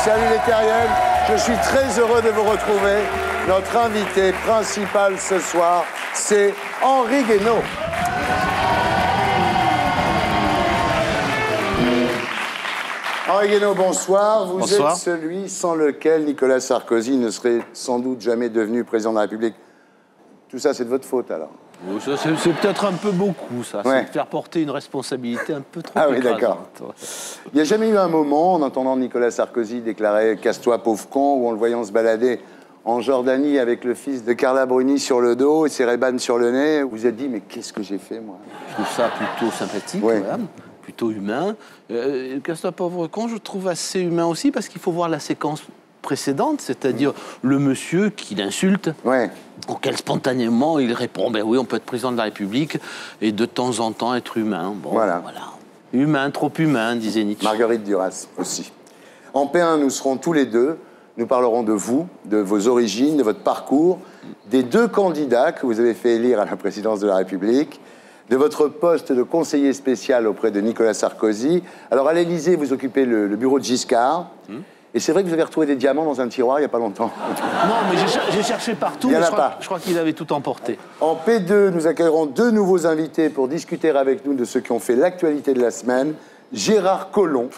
Salut les terriens, je suis très heureux de vous retrouver. Notre invité principal ce soir, c'est Henri Guénaud. Henri Guénaud, bonsoir. Vous êtes celui sans lequel Nicolas Sarkozy ne serait sans doute jamais devenu président de la République. Tout ça, c'est de votre faute, alors? C'est peut-être un peu beaucoup, ça. Ouais. C'est de faire porter une responsabilité un peu trop écrasante. D'accord. Il n'y a jamais eu un moment, en entendant Nicolas Sarkozy déclarer « Casse-toi, pauvre con », ou en le voyant se balader en Jordanie avec le fils de Carla Bruni sur le dos et ses Ray-Ban sur le nez, vous vous êtes dit « Mais qu'est-ce que j'ai fait, moi ?» Je trouve ça plutôt sympathique, quand même. Plutôt humain. Casse-toi, pauvre con, je trouve assez humain aussi, parce qu'il faut voir la séquence précédente, c'est-à-dire le monsieur qui l'insulte, auquel spontanément il répond « Ben oui, on peut être président de la République et de temps en temps être humain. » Bon, voilà. Humain, trop humain, disait Nietzsche. Marguerite Duras aussi. En P1, nous serons tous les deux. Nous parlerons de vous, de vos origines, de votre parcours, des deux candidats que vous avez fait élire à la présidence de la République, de votre poste de conseiller spécial auprès de Nicolas Sarkozy. Alors, à l'Élysée, vous occupez le bureau de Giscard. Et c'est vrai que vous avez retrouvé des diamants dans un tiroir il n'y a pas longtemps. Non, mais j'ai cherché partout, mais je crois qu'il avait tout emporté. En P2, nous accueillerons deux nouveaux invités pour discuter avec nous de ceux qui ont fait l'actualité de la semaine. Gérard Collomb,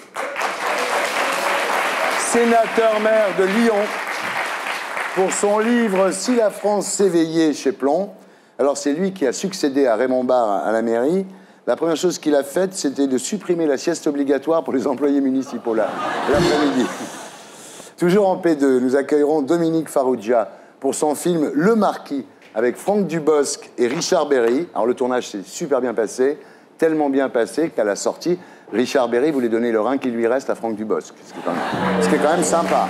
sénateur-maire de Lyon, pour son livre « Si la France s'éveillait » chez Plon. Alors, c'est lui qui a succédé à Raymond Barre à la mairie. La première chose qu'il a faite, c'était de supprimer la sieste obligatoire pour les employés municipaux l'après-midi. Toujours en P2, nous accueillerons Dominique Farrugia pour son film Le Marquis, avec Franck Dubosc et Richard Berry. Alors, le tournage s'est super bien passé, tellement bien passé qu'à la sortie, Richard Berry voulait donner le rein qui lui reste à Franck Dubosc. Ce qui est quand même sympa.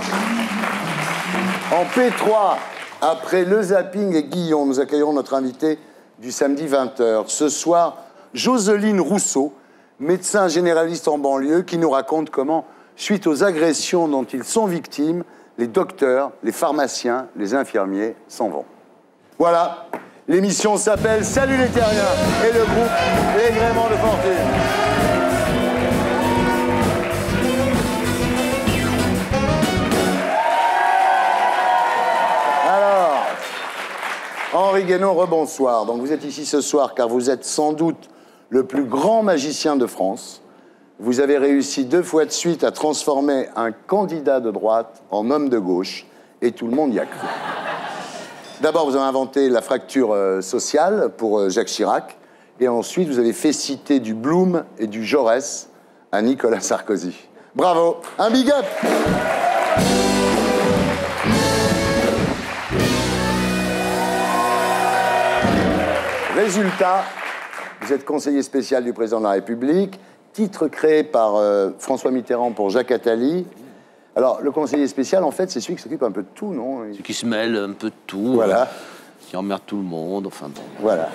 En P3, après Le Zapping et Guillon, nous accueillerons notre invité du samedi 20h. Ce soir, Jocelyne Rousseau, médecin généraliste en banlieue, qui nous raconte comment, suite aux agressions dont ils sont victimes, les docteurs, les pharmaciens, les infirmiers s'en vont. Voilà, l'émission s'appelle Salut les terriens et le groupe Les Gréments de Fortune. Alors, Henri Guénaud, rebonsoir. Donc vous êtes ici ce soir car vous êtes sans doute le plus grand magicien de France. Vous avez réussi 2 fois de suite à transformer un candidat de droite en homme de gauche, et tout le monde y a cru. D'abord, vous avez inventé la fracture sociale pour Jacques Chirac, et ensuite, vous avez fait citer du Blum et du Jaurès à Nicolas Sarkozy. Bravo, un big up! Résultat, vous êtes conseiller spécial du président de la République, titre créé par François Mitterrand pour Jacques Attali. Alors, le conseiller spécial, en fait, c'est celui qui s'occupe un peu de tout, non? Celui qui se mêle un peu de tout, voilà. Qui emmerde tout le monde, enfin bon. Voilà.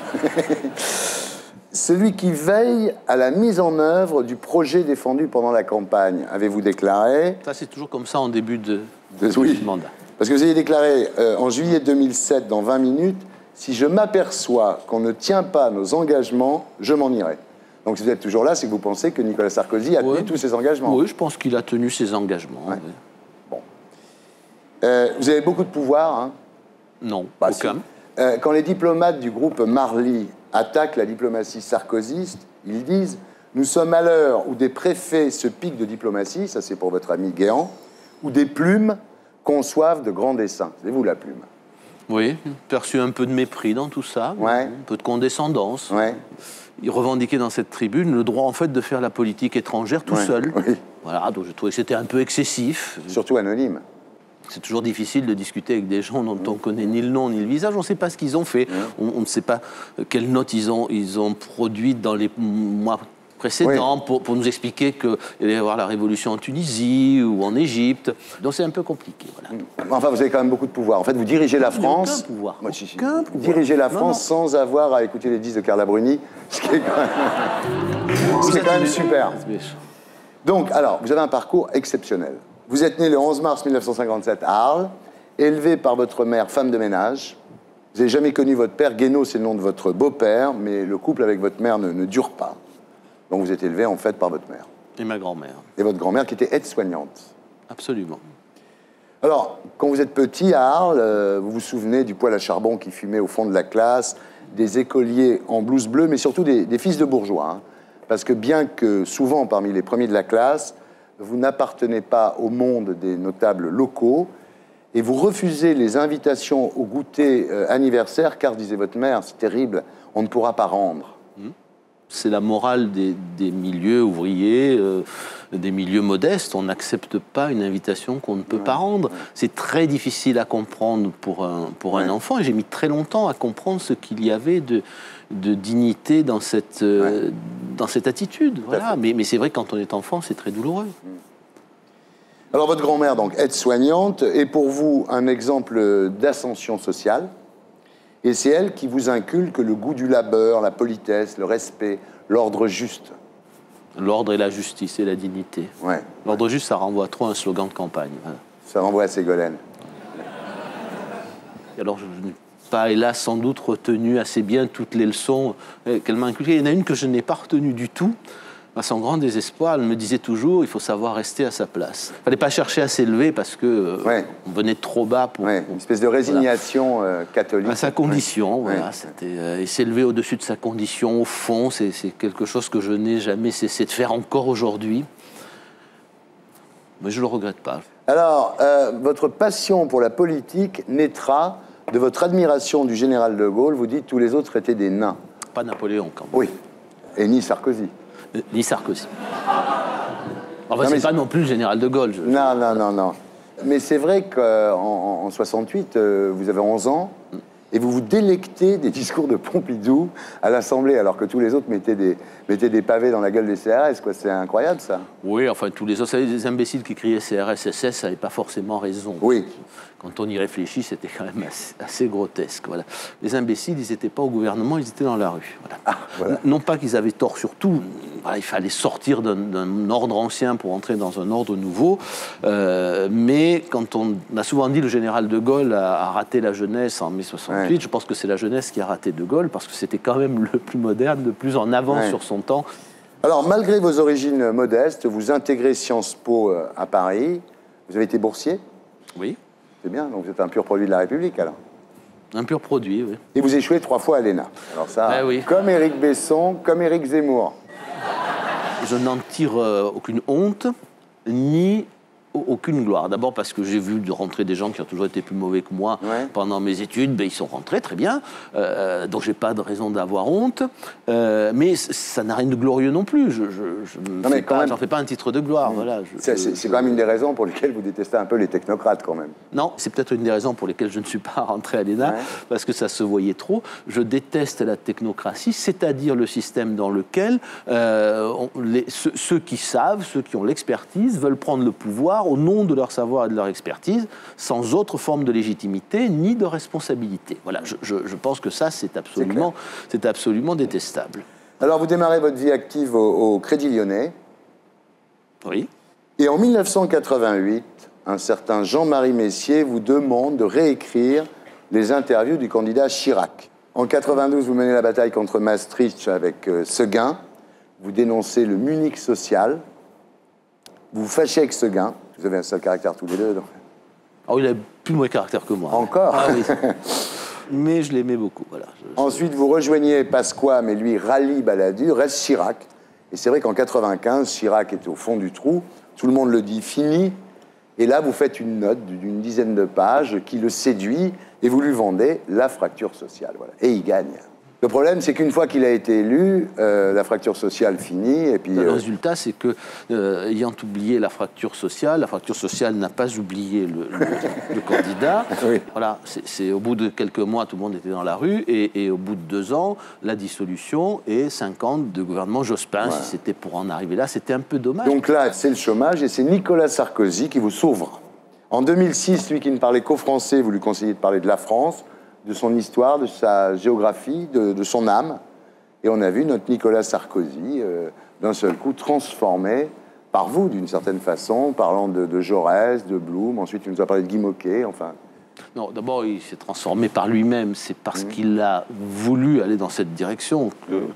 Celui qui veille à la mise en œuvre du projet défendu pendant la campagne, avez-vous déclaré? Ça, c'est toujours comme ça en début de mandat. Parce que vous avez déclaré en juillet 2007, dans 20 minutes, « Si je m'aperçois qu'on ne tient pas nos engagements, je m'en irai ». Donc si vous êtes toujours là, c'est que vous pensez que Nicolas Sarkozy a tenu tous ses engagements. Oui, je pense qu'il a tenu ses engagements. Ouais. Bon. Vous avez beaucoup de pouvoir, hein? Non, aucun. Quand les diplomates du groupe Marly attaquent la diplomatie sarkozyste, ils disent « Nous sommes à l'heure où des préfets se piquent de diplomatie », ça c'est pour votre ami Guéant, où des plumes conçoivent de grands dessins. C'est vous la plume. Oui, perçu un peu de mépris dans tout ça, un peu de condescendance. Il revendiquait dans cette tribune le droit en fait de faire la politique étrangère tout seul. Voilà, donc je trouvais que c'était un peu excessif. Surtout anonyme. C'est toujours difficile de discuter avec des gens dont on ne connaît ni le nom ni le visage. On ne sait pas ce qu'ils ont fait. On ne sait pas quelles notes ils ont produites dans les mois précédents pour nous expliquer qu'il allait y avoir la révolution en Tunisie ou en Égypte. Donc c'est un peu compliqué. Voilà. Enfin, vous avez quand même beaucoup de pouvoir. En fait, vous dirigez la France. Aucun pouvoir. Vous dirigez la France sans avoir à écouter les disques de Carla Bruni, ce qui est quand même super. Donc, alors, vous avez un parcours exceptionnel. Vous êtes né le 11 mars 1957 à Arles, élevé par votre mère, femme de ménage. Vous n'avez jamais connu votre père. Guénaud, c'est le nom de votre beau-père, mais le couple avec votre mère ne dure pas. Donc vous êtes élevé, en fait, par votre mère. Et ma grand-mère. Et votre grand-mère qui était aide-soignante. Absolument. Alors, quand vous êtes petit à Arles, vous vous souvenez du poêle à charbon qui fumait au fond de la classe, des écoliers en blouse bleue, mais surtout des fils de bourgeois. Hein. Parce que bien que souvent parmi les premiers de la classe, vous n'appartenez pas au monde des notables locaux et vous refusez les invitations au goûter anniversaire, car, disait votre mère, c'est terrible, on ne pourra pas rendre. C'est la morale des milieux ouvriers, des milieux modestes. On n'accepte pas une invitation qu'on ne peut pas rendre. C'est très difficile à comprendre pour un enfant. Et j'ai mis très longtemps à comprendre ce qu'il y avait de dignité dans cette attitude. Voilà. Mais c'est vrai que quand on est enfant, c'est très douloureux. Alors, votre grand-mère, donc aide-soignante, est pour vous un exemple d'ascension sociale. Et c'est elle qui vous inculque le goût du labeur, la politesse, le respect, l'ordre juste. L'ordre et la justice et la dignité. Ouais. L'ordre juste, ça renvoie trop à un slogan de campagne. Voilà. Ça renvoie à Ségolène. Et alors, je n'ai pas, hélas, sans doute retenu assez bien toutes les leçons qu'elle m'a inculquées. Il y en a une que je n'ai pas retenue du tout. À son grand désespoir, elle me disait toujours, il faut savoir rester à sa place. Il ne fallait pas chercher à s'élever parce qu'on venait de trop bas. Une espèce de résignation catholique. À sa condition, voilà. Et s'élever au-dessus de sa condition, au fond, c'est quelque chose que je n'ai jamais cessé de faire encore aujourd'hui. Mais je ne le regrette pas. Alors, votre passion pour la politique naîtra de votre admiration du général de Gaulle. Vous dites tous les autres étaient des nains. Pas Napoléon, quand même. Oui, et ni Sarkozy. Ni Sarkozy. Enfin, c'est pas non plus le général de Gaulle. Non. Mais c'est vrai qu'en 68, vous avez 11 ans, et vous vous délectez des discours de Pompidou à l'Assemblée, alors que tous les autres mettaient des pavés dans la gueule des CRS. Quoi. C'est incroyable, ça. Oui, enfin, tous les autres, les imbéciles qui criaient CRS, SS, n'avaient pas forcément raison. Oui. Quand on y réfléchit, c'était quand même assez grotesque. Voilà. Les imbéciles, ils n'étaient pas au gouvernement, ils étaient dans la rue. Voilà. Ah, voilà. Non pas qu'ils avaient tort sur tout. Voilà, il fallait sortir d'un ordre ancien pour entrer dans un ordre nouveau. Mais quand on a souvent dit le général de Gaulle a raté la jeunesse en mai 68, je pense que c'est la jeunesse qui a raté de Gaulle, parce que c'était quand même le plus moderne, le plus en avance sur son temps. Alors, malgré vos origines modestes, vous intégrez Sciences Po à Paris. Vous avez été boursier ? Oui. C'est bien, donc vous êtes un pur produit de la République, alors. Un pur produit, oui. Et vous échouez 3 fois à l'ENA. Alors ça, oui. Comme Éric Besson, comme Éric Zemmour. Je n'en tire aucune honte, ni aucune gloire. D'abord parce que j'ai vu rentrer des gens qui ont toujours été plus mauvais que moi pendant mes études. Ben, ils sont rentrés très bien, donc j'ai pas de raison d'avoir honte. Mais ça n'a rien de glorieux non plus. J'en fais pas un titre de gloire. Voilà. C'est quand même une des raisons pour lesquelles vous détestez un peu les technocrates, quand même. Non, c'est peut-être une des raisons pour lesquelles je ne suis pas rentré à l'ENA, parce que ça se voyait trop. Je déteste la technocratie, c'est-à-dire le système dans lequel ceux qui savent, ceux qui ont l'expertise, veulent prendre le pouvoir au nom de leur savoir et de leur expertise, sans autre forme de légitimité ni de responsabilité. Voilà, je pense que ça, c'est absolument détestable. Alors, vous démarrez votre vie active au Crédit Lyonnais. Oui. Et en 1988, un certain Jean-Marie Messier vous demande de réécrire les interviews du candidat Chirac. En 92, vous menez la bataille contre Maastricht avec Seguin. Vous dénoncez le Munich social. Vous vous fâchez avec Seguin. Vous avez un seul caractère tous les deux, donc. Oh, il a plus mauvais caractère que moi. Encore ? Ah oui. Mais je l'aimais beaucoup, voilà. Ensuite, vous rejoignez Pasqua, mais lui rallie Balladur, reste Chirac. Et c'est vrai qu'en 95, Chirac était au fond du trou. Tout le monde le dit, fini. Et là, vous faites une note d'une dizaine de pages qui le séduit et vous lui vendez la fracture sociale. Voilà. Et il gagne. Le problème, c'est qu'une fois qu'il a été élu, la fracture sociale finit. Et puis, le résultat, c'est que, ayant oublié la fracture sociale n'a pas oublié le candidat. Oui. Voilà, c'est au bout de quelques mois, tout le monde était dans la rue, et au bout de 2 ans, la dissolution et 5 ans de gouvernement Jospin. Si c'était pour en arriver là, c'était un peu dommage. Donc là, c'est le chômage, et c'est Nicolas Sarkozy qui vous sauve. En 2006, lui qui ne parlait qu'au français, vous lui conseillez de parler de la France, de son histoire, de sa géographie, de son âme. Et on a vu notre Nicolas Sarkozy, d'un seul coup, transformé par vous, d'une certaine façon, parlant de Jaurès, de Blum. Ensuite, il nous a parlé de Guy Môquet, enfin... Non, d'abord, il s'est transformé par lui-même. C'est parce qu'il a voulu aller dans cette direction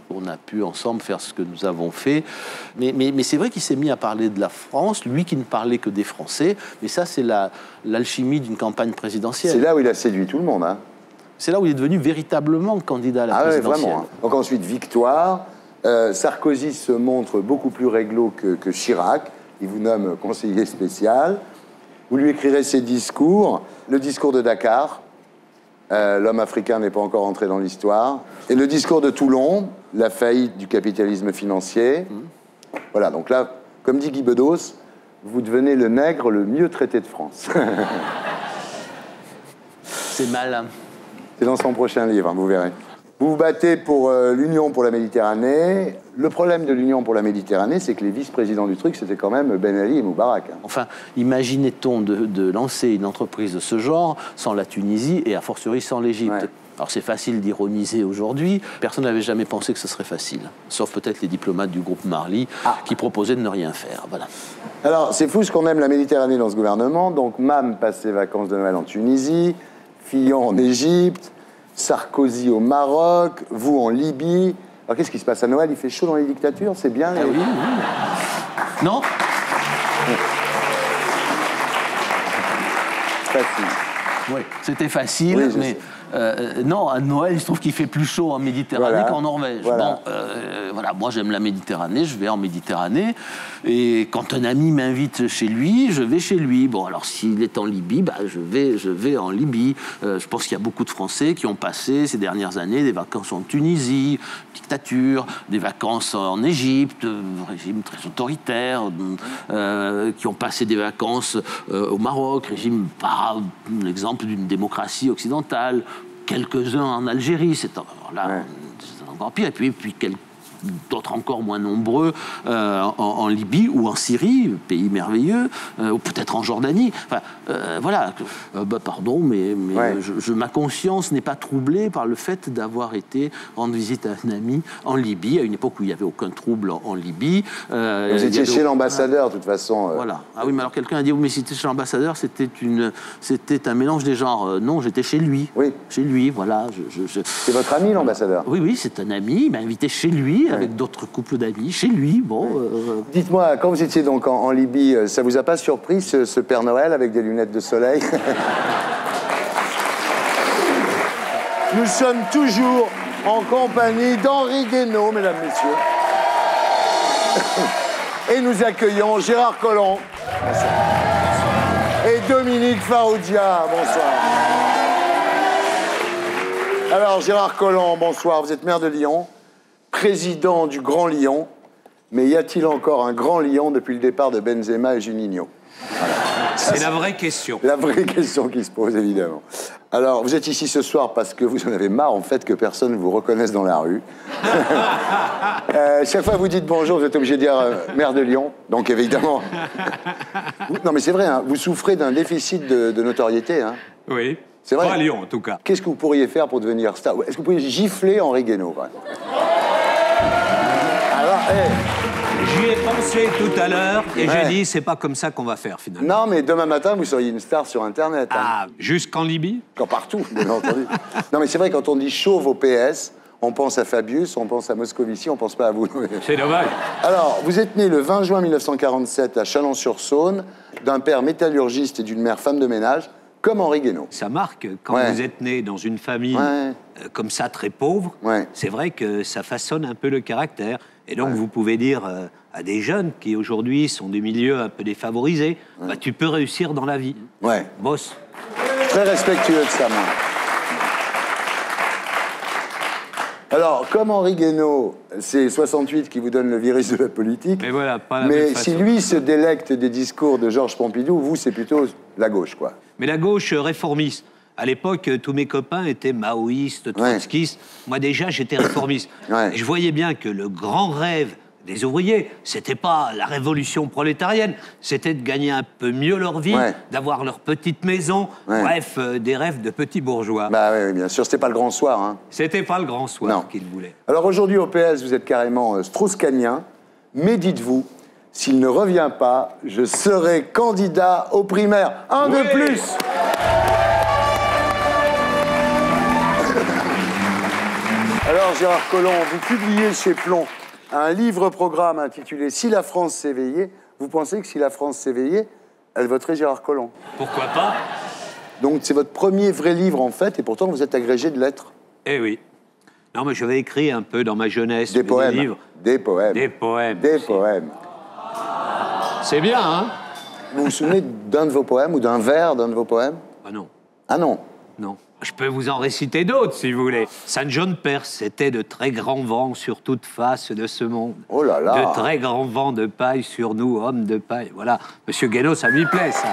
On a pu ensemble faire ce que nous avons fait. Mais c'est vrai qu'il s'est mis à parler de la France, lui qui ne parlait que des Français. Mais ça, c'est l'alchimie d'une campagne présidentielle. C'est là où il a séduit tout le monde. Hein. C'est là où il est devenu véritablement candidat à la présidentielle. Ouais, vraiment. Hein. Donc ensuite, victoire. Sarkozy se montre beaucoup plus réglo que Chirac. Il vous nomme conseiller spécial. Vous lui écrirez ses discours. Le discours de Dakar. L'homme africain n'est pas encore entré dans l'histoire. Et le discours de Toulon, la faillite du capitalisme financier. Voilà, donc là, comme dit Guy Bedos, vous devenez le nègre le mieux traité de France. C'est malin. C'est dans son prochain livre, hein, vous verrez. Vous vous battez pour l'Union pour la Méditerranée. Le problème de l'Union pour la Méditerranée, c'est que les vice-présidents du truc, c'était quand même Ben Ali et Moubarak. Hein. Enfin, imaginait-on de lancer une entreprise de ce genre sans la Tunisie et a fortiori sans l'Égypte. Ouais. Alors c'est facile d'ironiser aujourd'hui. Personne n'avait jamais pensé que ce serait facile. Sauf peut-être les diplomates du groupe Marly qui proposaient de ne rien faire. Voilà. Alors c'est fou ce qu'on aime la Méditerranée dans ce gouvernement. Donc Mam passe ses vacances de Noël en Tunisie, Fillon en Égypte, Sarkozy au Maroc, vous en Libye. Alors qu'est-ce qui se passe à Noël? Il fait chaud dans les dictatures, c'est bien. Ah oui. Non. Facile. Oui, c'était facile, oui, mais non, à Noël, il se trouve qu'il fait plus chaud en Méditerranée qu'en Norvège. Voilà. Bon, voilà, moi j'aime la Méditerranée, je vais en Méditerranée, et quand un ami m'invite chez lui, je vais chez lui. Bon, alors s'il est en Libye, bah, je vais en Libye. Je pense qu'il y a beaucoup de Français qui ont passé ces dernières années des vacances en Tunisie, dictature, des vacances en Égypte, régime très autoritaire, qui ont passé des vacances au Maroc, régime par l'exemple d'une démocratie occidentale, quelques-uns en Algérie, c'est encore pire, et puis d'autres encore moins nombreux en Libye ou en Syrie, pays merveilleux, ou peut-être en Jordanie. Enfin, voilà. Pardon, mais ma conscience n'est pas troublée par le fait d'avoir été rendre visite à un ami en Libye, à une époque où il n'y avait aucun trouble en Libye. Vous étiez chez l'ambassadeur, de toute façon. Voilà. Ah oui, mais alors quelqu'un a dit, mais si c'était chez l'ambassadeur, c'était un mélange des genres. Non, j'étais chez lui. Oui. Chez lui, voilà. C'est votre ami, l'ambassadeur? Oui, c'est un ami. Il m'a invité chez lui, avec d'autres couples d'amis, chez lui. Bon. Dites-moi, quand vous étiez donc en Libye, ça vous a pas surpris ce Père Noël avec des lunettes de soleil? Nous sommes toujours en compagnie d'Henri Guénaud, mesdames, messieurs. Et nous accueillons Gérard Collomb. Bonsoir. Et Dominique Farrugia. Bonsoir. Alors, Gérard Collomb, bonsoir. Vous êtes maire de Lyon, président du Grand Lyon, mais y a-t-il encore un Grand Lyon depuis le départ de Benzema et Juninho? Voilà. C'est la vraie question. La vraie question qui se pose, évidemment. Alors, vous êtes ici ce soir parce que vous en avez marre, en fait, que personne ne vous reconnaisse dans la rue. Chaque fois que vous dites bonjour, vous êtes obligé de dire maire de Lyon. Donc, évidemment... Non, mais c'est vrai, hein, vous souffrez d'un déficit de notoriété. Hein. Oui. C'est vrai. Pas à Lyon, en tout cas. Qu'est-ce que vous pourriez faire pour devenir star? Est-ce que vous pourriez gifler Henri Guénaud? Alors, J'y ai pensé tout à l'heure et j'ai dit, c'est pas comme ça qu'on va faire, finalement. Non, mais demain matin, vous seriez une star sur Internet. Ah, jusqu'en Libye? Partout, bien entendu. Non, mais c'est vrai, quand on dit chauve au PS, on pense à Fabius, on pense à Moscovici, on pense pas à vous. C'est dommage. Alors, vous êtes né le 20 juin 1947 à Chalon-sur-Saône, d'un père métallurgiste et d'une mère femme de ménage, comme Henri Guénaud. Ça marque, quand vous êtes né dans une famille comme ça, très pauvre, c'est vrai que ça façonne un peu le caractère. Et donc, vous pouvez dire à des jeunes qui, aujourd'hui, sont des milieux un peu défavorisés, bah, tu peux réussir dans la vie. Bosse. Très respectueux de ça, moi. Alors, comme Henri Guénaud, c'est 68 qui vous donne le virus de la politique. Mais voilà, pas la même Mais façon. si lui se délecte des discours de Georges Pompidou, vous, c'est plutôt la gauche, quoi. Mais la gauche réformiste. À l'époque, tous mes copains étaient maoïstes, trotskistes. Moi, déjà, j'étais réformiste. Et je voyais bien que le grand rêve des ouvriers, c'était pas la révolution prolétarienne, c'était de gagner un peu mieux leur vie, d'avoir leur petite maison, bref, des rêves de petits bourgeois. Bah oui, bien sûr, c'était pas le grand soir. Hein. C'était pas le grand soir qu'ils voulaient. Alors aujourd'hui, au PS, vous êtes carrément strauss-kahnien, mais dites-vous, s'il ne revient pas, je serai candidat aux primaires. Un de plus. Alors, Gérard Collomb, vous publiez chez Plomb un livre-programme intitulé « Si la France s'éveillait ». Vous pensez que si la France s'éveillait, elle voterait Gérard Collomb? Pourquoi pas? Donc, c'est votre premier vrai livre, en fait, et pourtant, vous êtes agrégé de lettres. Eh oui. Non, mais j'avais écrit un peu dans ma jeunesse. Des poèmes. Des livres. Des poèmes. Des poèmes. Des poèmes. C'est bien, hein? Vous vous souvenez d'un de vos poèmes ou d'un vers d'un de vos poèmes? Ah non. Ah non. Non. Je peux vous en réciter d'autres, si vous voulez. Saint John Perse, c'était de très grands vents sur toute face de ce monde. Oh là là. De très grands vents de paille sur nous, hommes de paille. Voilà. Monsieur Guénaud, ça lui plaît, ça.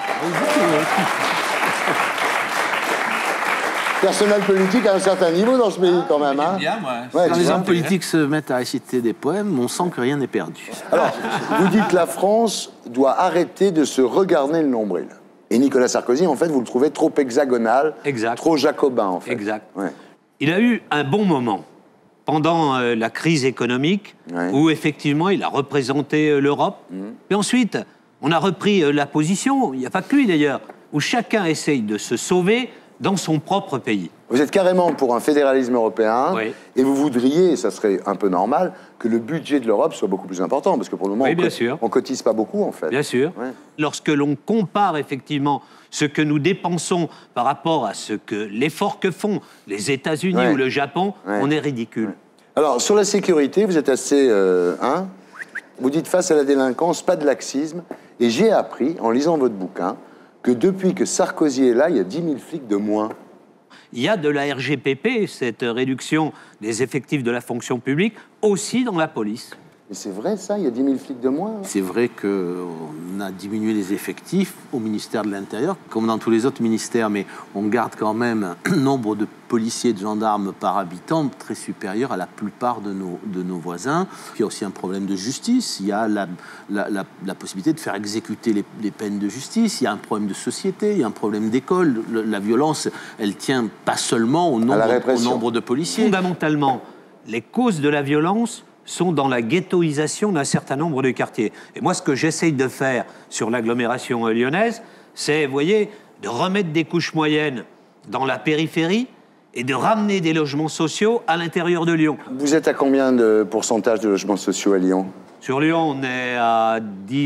Personnel politique à un certain niveau dans ce pays, quand même. Hein. Bien, moi. Ouais, Quand les hommes politiques se mettent à réciter des poèmes, on sent que rien n'est perdu. Alors, vous dites que la France doit arrêter de se regarder le nombril. Et Nicolas Sarkozy, en fait, vous le trouvez trop hexagonal, Exact. trop jacobin, en fait. Exact. Ouais. Il a eu un bon moment pendant la crise économique, Ouais. où effectivement il a représenté l'Europe. Et ensuite, on a repris la position, il n'y a pas que lui d'ailleurs, où chacun essaye de se sauver dans son propre pays. Vous êtes carrément pour un fédéralisme européen, Oui. et vous voudriez, et ça serait un peu normal, que le budget de l'Europe soit beaucoup plus important, parce que pour le moment, Oui, bien sûr. on cotise pas beaucoup, en fait. Bien sûr. Ouais. Lorsque l'on compare effectivement ce que nous dépensons par rapport à ce que l'effort que font les États-Unis Ouais. ou le Japon, Ouais. on est ridicule. Alors, sur la sécurité, vous êtes assez... vous dites face à la délinquance, pas de laxisme, et j'ai appris, en lisant votre bouquin, que depuis que Sarkozy est là, il y a 10 000 flics de moins. Il y a de la RGPP, cette réduction des effectifs de la fonction publique, aussi dans la police. Mais c'est vrai, ça? Il y a 10 000 flics de moins? C'est vrai qu'on a diminué les effectifs au ministère de l'Intérieur, comme dans tous les autres ministères, mais on garde quand même un nombre de policiers et de gendarmes par habitant très supérieur à la plupart de nos voisins. Puis il y a aussi un problème de justice. Il y a la possibilité de faire exécuter les peines de justice. Il y a un problème de société, il y a un problème d'école. La violence, elle tient pas seulement au nombre de policiers. Fondamentalement, les causes de la violence sont dans la ghettoisation d'un certain nombre de quartiers. Et moi, ce que j'essaye de faire sur l'agglomération lyonnaise, c'est, vous voyez, de remettre des couches moyennes dans la périphérie et de ramener des logements sociaux à l'intérieur de Lyon. Vous êtes à combien de pourcentage de logements sociaux à Lyon? Sur Lyon, on est à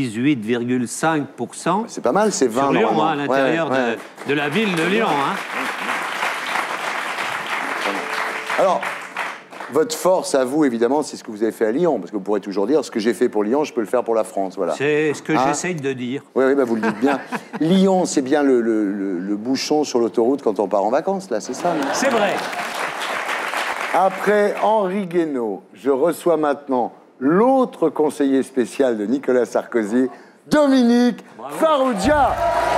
18,5%. C'est pas mal, c'est 20 Sur Lyon, normalement. à l'intérieur Ouais. de la ville de Lyon. Hein. Alors, votre force à vous, évidemment, c'est ce que vous avez fait à Lyon, parce que vous pourrez toujours dire, ce que j'ai fait pour Lyon, je peux le faire pour la France, voilà. C'est ce que j'essaye de dire. Oui, bah vous le dites bien. Lyon, c'est bien le bouchon sur l'autoroute quand on part en vacances, là, c'est ça, non? C'est vrai. Après Henri Guénaud, je reçois maintenant l'autre conseiller spécial de Nicolas Sarkozy, Dominique Farrugia.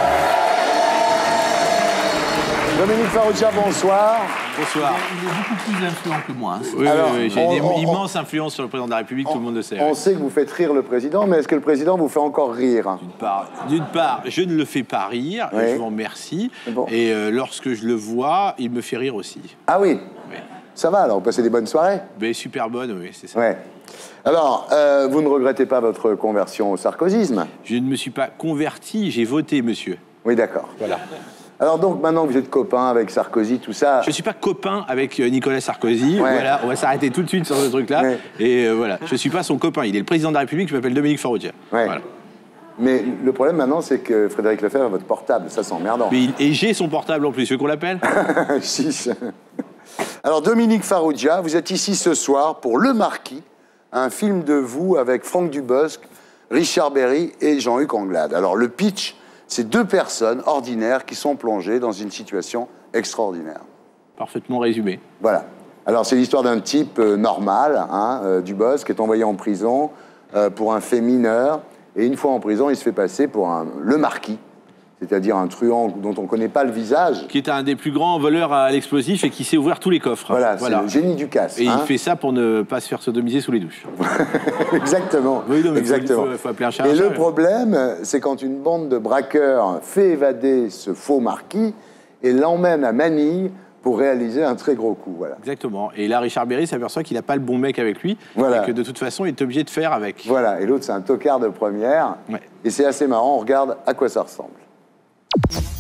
Dominique Farrugia, bonsoir. Bonsoir. Il est beaucoup plus influent que moi. Hein. Oui, Alors, oui, j'ai une immense influence sur le président de la République, tout le monde le sait. On sait que vous faites rire le président, mais est-ce que le président vous fait encore rire? D'une part, je ne le fais pas rire, Oui. je vous remercie. Bon. Et lorsque je le vois, il me fait rire aussi. Ah oui, Oui. ça va alors, vous passez des bonnes soirées? Mais super bonne, oui, c'est ça. Ouais. Alors, vous ne regrettez pas votre conversion au sarkozysme? Je ne me suis pas converti, j'ai voté, monsieur. Oui, d'accord. Voilà. Alors donc, maintenant que vous êtes copain avec Sarkozy, tout ça... Je ne suis pas copain avec Nicolas Sarkozy. Ouais. Voilà, on va s'arrêter tout de suite sur ce truc-là. Ouais. Et voilà, je ne suis pas son copain. Il est le président de la République, je m'appelle Dominique Farrugia. Ouais. Voilà. Mais le problème maintenant, c'est que Frédéric Lefebvre a votre portable. Ça, c'est emmerdant. Et j'ai son portable en plus, tu veux qu'on l'appelle? Chiche. Alors, Dominique Farrugia, vous êtes ici ce soir pour Le Marquis, un film de vous avec Franck Dubosc, Richard Berry et Jean-Hugues Anglade. Alors, le pitch, c'est deux personnes ordinaires qui sont plongées dans une situation extraordinaire. Parfaitement résumé. Voilà. Alors, c'est l'histoire d'un type normal, Dubosc, qui est envoyé en prison pour un fait mineur. Et une fois en prison, il se fait passer pour le marquis, c'est-à-dire un truand dont on ne connaît pas le visage. Qui est un des plus grands voleurs à l'explosif et qui sait ouvrir tous les coffres. Voilà, c'est le génie du casse. Et il fait ça pour ne pas se faire sodomiser sous les douches. Exactement. Oui, non, mais exactement. faut appeler un chat. Et le problème, c'est quand une bande de braqueurs fait évader ce faux marquis et l'emmène à Manille pour réaliser un très gros coup. Voilà. Exactement. Et là, Richard Berry s'aperçoit qu'il n'a pas le bon mec avec lui Voilà. et que de toute façon, il est obligé de faire avec. Voilà. Et l'autre, c'est un tocard de première. Ouais. Et c'est assez marrant. On regarde à quoi ça ressemble.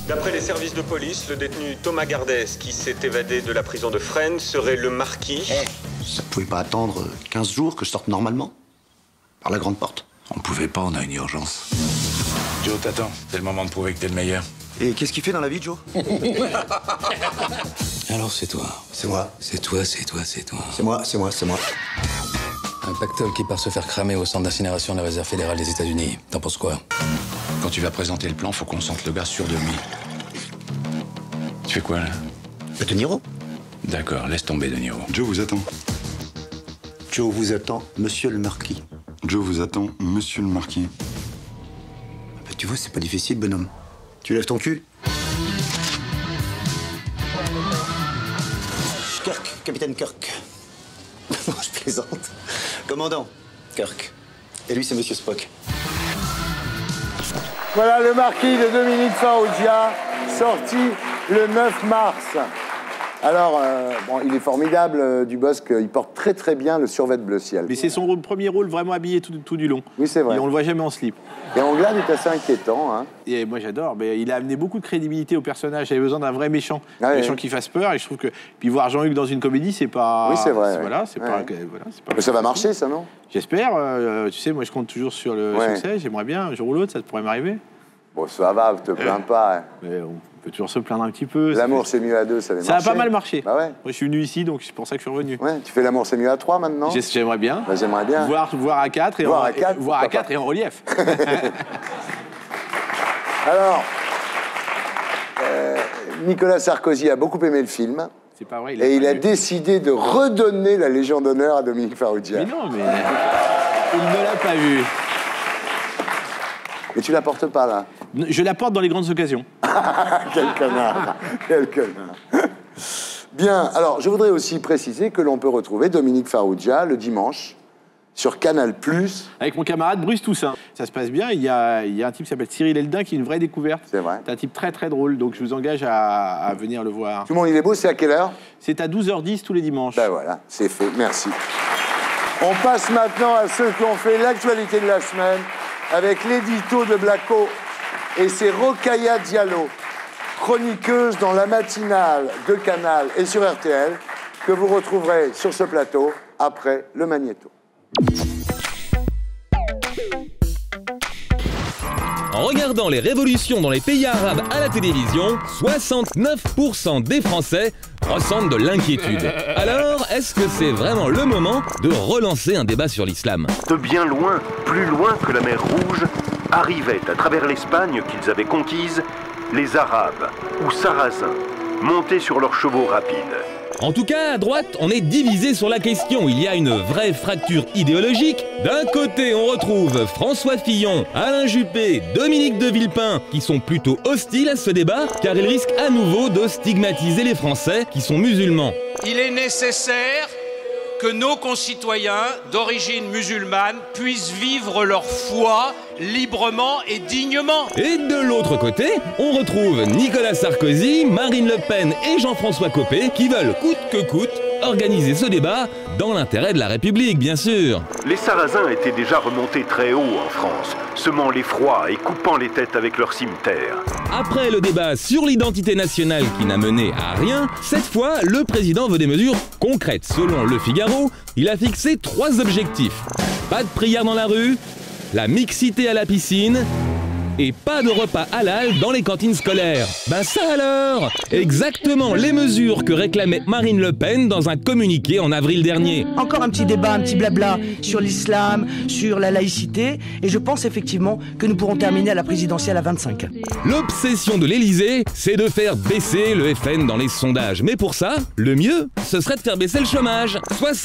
D'après les services de police, le détenu Thomas Gardès, qui s'est évadé de la prison de Fresnes, serait le marquis. Ça pouvait pas attendre 15 jours que je sorte normalement? Par la grande porte? On pouvait pas, on a une urgence. Joe, t'attends. C'est le moment de prouver que t'es le meilleur. Et qu'est-ce qu'il fait dans la vie, Joe? Alors c'est toi. C'est moi. C'est toi, c'est toi, c'est toi. C'est moi, c'est moi, c'est moi. Un pactole qui part se faire cramer au centre d'incinération de la réserve fédérale des États-Unis. T'en penses quoi? Quand tu vas présenter le plan, faut qu'on sente le gars sûr de lui. Tu fais quoi, là? De Niro? D'accord, laisse tomber, De Niro. Joe vous attend. Joe vous attend, monsieur le marquis. Joe vous attend, monsieur le marquis. Bah, tu vois, c'est pas difficile, bonhomme. Tu lèves ton cul? Kirk, capitaine Kirk. Non, je plaisante. Commandant Kirk. Et lui, c'est monsieur Spock. Voilà le marquis de Dominique Farrugia, sorti le 9 mars. Alors, bon, il est formidable, Dubosc, il porte très très bien le survêt bleu ciel. Mais c'est son premier rôle vraiment habillé tout du long. Oui, c'est vrai. Et on le voit jamais en slip. Et Anglade est assez inquiétant. Hein. Et moi j'adore, mais il a amené beaucoup de crédibilité au personnage. J'avais besoin d'un vrai méchant, un méchant qui fasse peur. Et je trouve que puis voir Jean-Luc dans une comédie, c'est pas. Oui, c'est vrai. Voilà, c'est pas. Mais ça va marcher, ça, non? J'espère. Tu sais, moi je compte toujours sur le succès. J'aimerais bien un jour ou l'autre, ça pourrait m'arriver. Bon, ça va, te plains pas. Hein. Mais on peut toujours se plaindre un petit peu. L'amour, c'est mieux à deux, ça avait marché. Ça a pas mal marché. Bah ouais. Moi, je suis venu ici, donc c'est pour ça que je suis revenu. Ouais, tu fais l'amour, c'est mieux à trois maintenant? J'aimerais bien. Bah, j'aimerais bien. Voir à quatre et en relief. Alors, Nicolas Sarkozy a beaucoup aimé le film. C'est pas vrai. Il a décidé de redonner la Légion d'honneur à Dominique Farrugia. Mais non, mais il ne l'a pas vu. Mais tu la portes pas, là? Je la porte dans les grandes occasions. Quel connard. Quel connard. Bien, alors, je voudrais aussi préciser que l'on peut retrouver Dominique Farrugia le dimanche sur Canal+. Avec mon camarade Bruce Toussaint. Ça se passe bien. Il y a un type qui s'appelle Cyril Eldin qui est une vraie découverte. C'est vrai. C'est un type très très drôle, donc je vous engage à venir le voir. Tout le monde, il est beau, c'est à quelle heure? C'est à 12h10 tous les dimanches. Ben voilà, c'est fait, merci. On passe maintenant à ceux qui ont fait l'actualité de la semaine avec l'édito de Blacko. Et c'est Rokhaya Diallo, chroniqueuse dans la matinale de Canal et sur RTL, que vous retrouverez sur ce plateau après le Magnéto. En regardant les révolutions dans les pays arabes à la télévision, 69% des Français ressentent de l'inquiétude. Alors, est-ce que c'est vraiment le moment de relancer un débat sur l'islam? De bien loin, plus loin que la mer Rouge, arrivaient à travers l'Espagne qu'ils avaient conquise, les Arabes ou Sarrasins, montés sur leurs chevaux rapides. En tout cas, à droite, on est divisé sur la question. Il y a une vraie fracture idéologique. D'un côté, on retrouve François Fillon, Alain Juppé, Dominique de Villepin, qui sont plutôt hostiles à ce débat, car ils risquent à nouveau de stigmatiser les Français qui sont musulmans. Il est nécessaire que nos concitoyens d'origine musulmane puissent vivre leur foi librement et dignement. Et de l'autre côté, on retrouve Nicolas Sarkozy, Marine Le Pen et Jean-François Copé qui veulent coûte que coûte organiser ce débat dans l'intérêt de la République, bien sûr. Les Sarrasins étaient déjà remontés très haut en France, semant l'effroi et coupant les têtes avec leurs cimetères. Après le débat sur l'identité nationale qui n'a mené à rien, cette fois, le président veut des mesures concrètes. Selon Le Figaro, il a fixé 3 objectifs. Pas de prière dans la rue, la mixité à la piscine et pas de repas halal dans les cantines scolaires. Ben ça alors! Exactement les mesures que réclamait Marine Le Pen dans un communiqué en avril dernier. Encore un petit débat, un petit blabla sur l'islam, sur la laïcité, et je pense effectivement que nous pourrons terminer à la présidentielle à 25. L'obsession de l'Élysée, c'est de faire baisser le FN dans les sondages. Mais pour ça, le mieux, ce serait de faire baisser le chômage.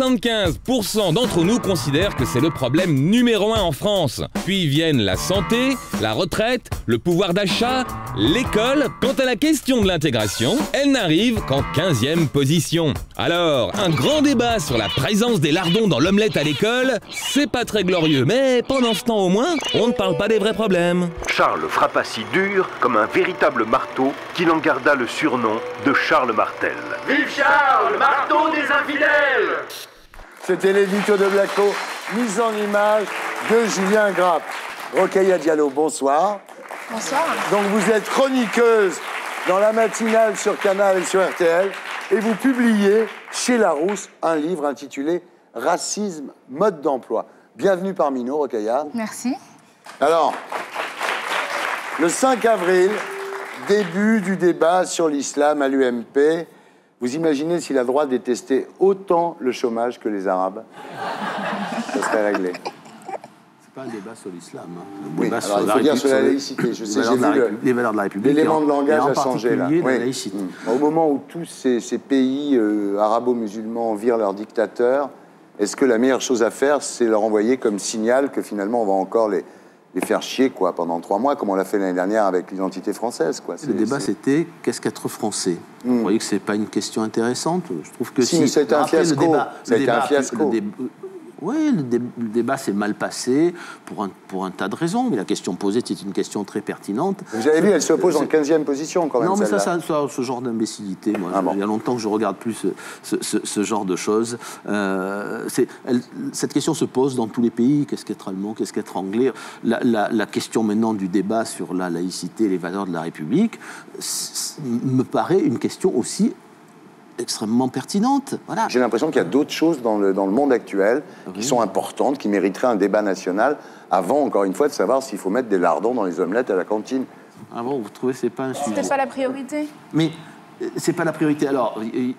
75% d'entre nous considèrent que c'est le problème numéro 1 en France. Puis viennent la santé, la retraite, le pouvoir d'achat, l'école. Quant à la question de l'intégration, elle n'arrive qu'en 15e position. Alors, un grand débat sur la présence des lardons dans l'omelette à l'école, c'est pas très glorieux, mais pendant ce temps au moins, on ne parle pas des vrais problèmes. Charles frappa si dur, comme un véritable marteau, qu'il en garda le surnom de Charles Martel. Vive Charles, marteau des infidèles! C'était l'édito de Blacko, mise en image de Julien Grappe. Rokhaya Diallo, bonsoir. Bonsoir. Donc vous êtes chroniqueuse dans la matinale sur Canal et sur RTL et vous publiez chez Larousse un livre intitulé « Racisme, mode d'emploi ». Bienvenue parmi nous, Rokhaya. Merci. Alors, le 5 avril, début du débat sur l'islam à l'UMP. Vous imaginez si la droite détestait autant le chômage que les Arabes? Ça serait réglé. C'est pas un débat sur l'islam. Hein. Oui, alors il faut dire sur la laïcité. Je sais, j'ai vu les valeurs de la République. L'élément de langage a changé là. La laïcité. Au moment où tous ces pays arabo-musulmans virent leurs dictateurs, est-ce que la meilleure chose à faire, c'est leur envoyer comme signal que finalement on va encore les faire chier quoi, pendant 3 mois, comme on l'a fait l'année dernière avec l'identité française quoi. Le débat, c'était qu'est-ce qu'être français. Vous voyez que c'est pas une question intéressante. Je trouve que si c'était un fiasco. Ça a été un fiasco. Oui, le débat s'est mal passé pour un tas de raisons, mais la question posée était une question très pertinente. Vous avez vu, elle se pose en 15e position quand même. Non, mais ce genre d'imbécilité, moi, il y a longtemps que je regarde plus ce genre de choses. Cette question se pose dans tous les pays. Qu'est-ce qu'être allemand, qu'est-ce qu'être anglais? La question maintenant du débat sur la laïcité et les valeurs de la République me paraît une question aussi extrêmement pertinente. Voilà. J'ai l'impression qu'il y a d'autres choses dans le monde actuel qui sont importantes, qui mériteraient un débat national, avant, encore une fois, de savoir s'il faut mettre des lardons dans les omelettes à la cantine. Ah bon, vous trouvez que c'est pas un sujet? C'était pas la priorité? Mais c'est pas la priorité. Alors,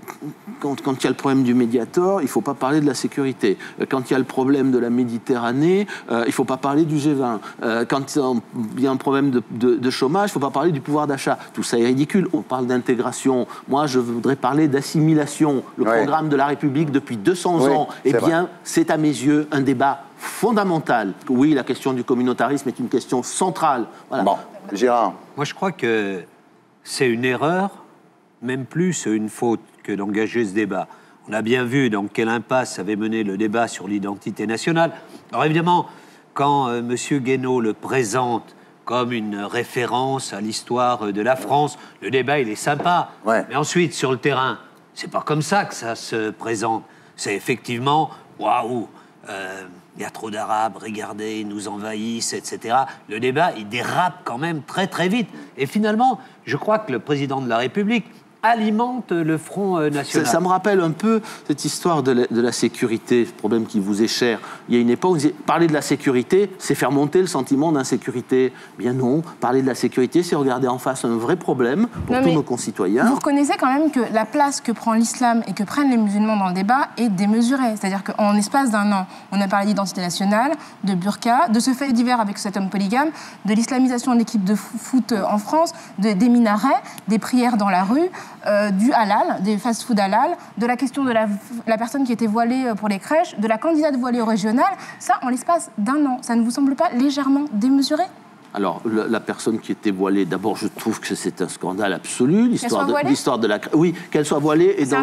quand il y a le problème du Mediator, il ne faut pas parler de la sécurité. Quand il y a le problème de la Méditerranée, il ne faut pas parler du G20. Quand il y a un problème de chômage, il ne faut pas parler du pouvoir d'achat. Tout ça est ridicule. On parle d'intégration. Moi, je voudrais parler d'assimilation. Le programme de la République depuis 200 ans, eh bien, c'est à mes yeux un débat fondamental. Oui, la question du communautarisme est une question centrale. Voilà. Bon, Gérard. Moi, je crois que c'est une erreur, même plus une faute, que d'engager ce débat. On a bien vu dans quelle impasse avait mené le débat sur l'identité nationale. Alors évidemment, quand M. Guénaud le présente comme une référence à l'histoire de la France, le débat, il est sympa. Mais ensuite, sur le terrain, c'est pas comme ça que ça se présente. C'est effectivement, waouh, il y a trop d'Arabes, regardez, ils nous envahissent, etc. Le débat, il dérape quand même très très vite. Et finalement, je crois que le président de la République alimente le Front National. Ça me rappelle un peu cette histoire de la sécurité, ce problème qui vous est cher. Il y a une époque, parler de la sécurité, c'est faire monter le sentiment d'insécurité. Bien non, parler de la sécurité, c'est regarder en face un vrai problème pour tous nos concitoyens. Vous reconnaissez quand même que la place que prend l'islam et que prennent les musulmans dans le débat est démesurée. C'est-à-dire qu'en l'espace d'un an, on a parlé d'identité nationale, de burqa, de ce fait divers avec cet homme polygame, de l'islamisation de l'équipe de foot en France, des minarets, des prières dans la rue, du halal, des fast-food halal, de la question de la personne qui était voilée pour les crèches, de la candidate voilée au régional. Ça, en l'espace d'un an, ça ne vous semble pas légèrement démesuré ? Alors, la personne qui était voilée, d'abord, je trouve que c'est un scandale absolu, l'histoire de la crèche. Oui, qu'elle soit voilée et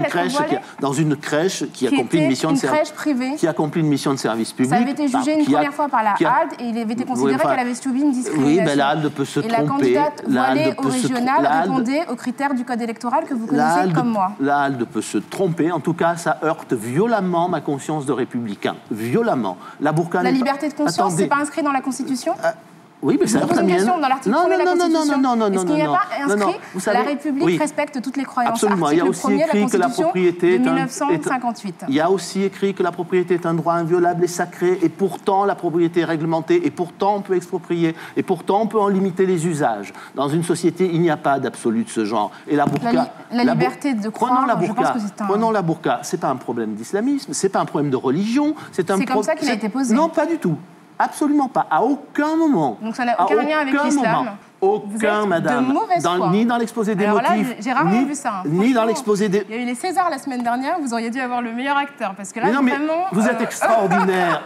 dans une crèche qui accomplit une mission de service privée, qui accomplit une mission de service public. Ça avait été jugé une première fois par la HALD et il avait été considéré qu'elle avait subi une discrimination. Oui, mais la HALD peut se tromper. Et la candidate voilée au régional répondait aux critères du code électoral que vous connaissez comme moi. La HALD peut se tromper. En tout cas, ça heurte violemment ma conscience de républicain. Violemment. La burqa. La liberté de conscience, c'est pas inscrit dans la Constitution ? Oui, mais c'est la mienne. Dans l'article 1er de la Constitution. Est-ce qu'il n'y a pas inscrit la République respecte toutes les croyances? Absolument. Il y a aussi écrit que la propriété de 1958. Il y a aussi écrit que la propriété est un droit inviolable et sacré, et pourtant la propriété est réglementée, et pourtant on peut exproprier, et pourtant on peut en limiter les usages. Dans une société, il n'y a pas d'absolu de ce genre. Et la burqa, la liberté de croire, je pense que c'est un... Prenons la burqa. C'est pas un problème d'islamisme, c'est pas un problème de religion. C'est comme ça qu'il a été posé. Non, pas du tout. Absolument pas, à aucun moment. Donc ça n'a aucun lien avec l'islam. Aucun, madame. De mauvaise foi. Ni dans l'exposé des motifs. Alors là, j'ai rarement vu ça. Ni dans l'exposé des... Il y a eu les Césars la semaine dernière, vous auriez dû avoir le meilleur acteur. Parce que là, non, mais vraiment... Vous êtes extraordinaire.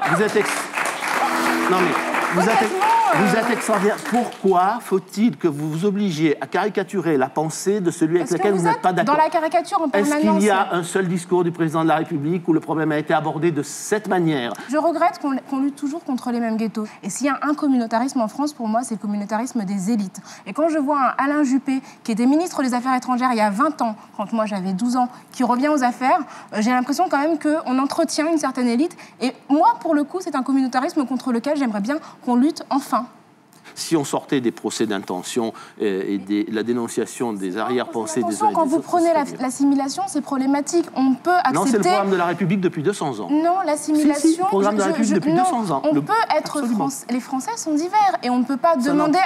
Non, mais vous êtes extraordinaire. Pourquoi faut-il que vous vous obligiez à caricaturer la pensée de celui avec lequel vous n'êtes pas d'accord? Dans la caricature en permanence. Est-ce qu'il y a un seul discours du président de la République où le problème a été abordé de cette manière? Je regrette qu'on lutte toujours contre les mêmes ghettos. Et s'il y a un communautarisme en France, pour moi, c'est le communautarisme des élites. Et quand je vois un Alain Juppé, qui était ministre des Affaires étrangères il y a 20 ans, quand moi j'avais 12 ans, qui revient aux affaires, j'ai l'impression quand même qu'on entretient une certaine élite. Et moi, pour le coup, c'est un communautarisme contre lequel j'aimerais bien qu'on lutte enfin. si on sortait des procès d'intention et la dénonciation des arrière-pensées des uns et des autres... Quand vous prenez l'assimilation, c'est problématique. On peut accepter... Non, c'est le programme de la République depuis 200 ans. Non, l'assimilation... Si, le programme de la République depuis 200 ans. On peut être... Les Français sont divers et on ne peut pas demander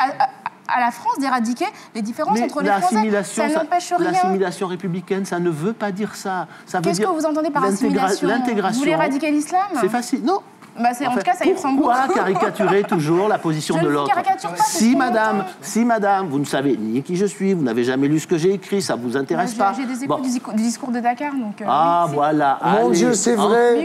à la France d'éradiquer les différences entre les Français. Ça n'empêche rien. L'assimilation républicaine, ça ne veut pas dire ça. Qu'est-ce que vous entendez par assimilation? L'intégration. Vous voulez éradiquer l'islam? C'est facile. Non. Bah en tout cas, ça y ressemble beaucoup. Pourquoi caricaturer toujours la position de l'autre? Si madame, vous ne savez ni qui je suis, vous n'avez jamais lu ce que j'ai écrit, ça ne vous intéresse pas. J'ai des échos du discours de Dakar, donc... voilà. Mon Dieu, c'est vrai.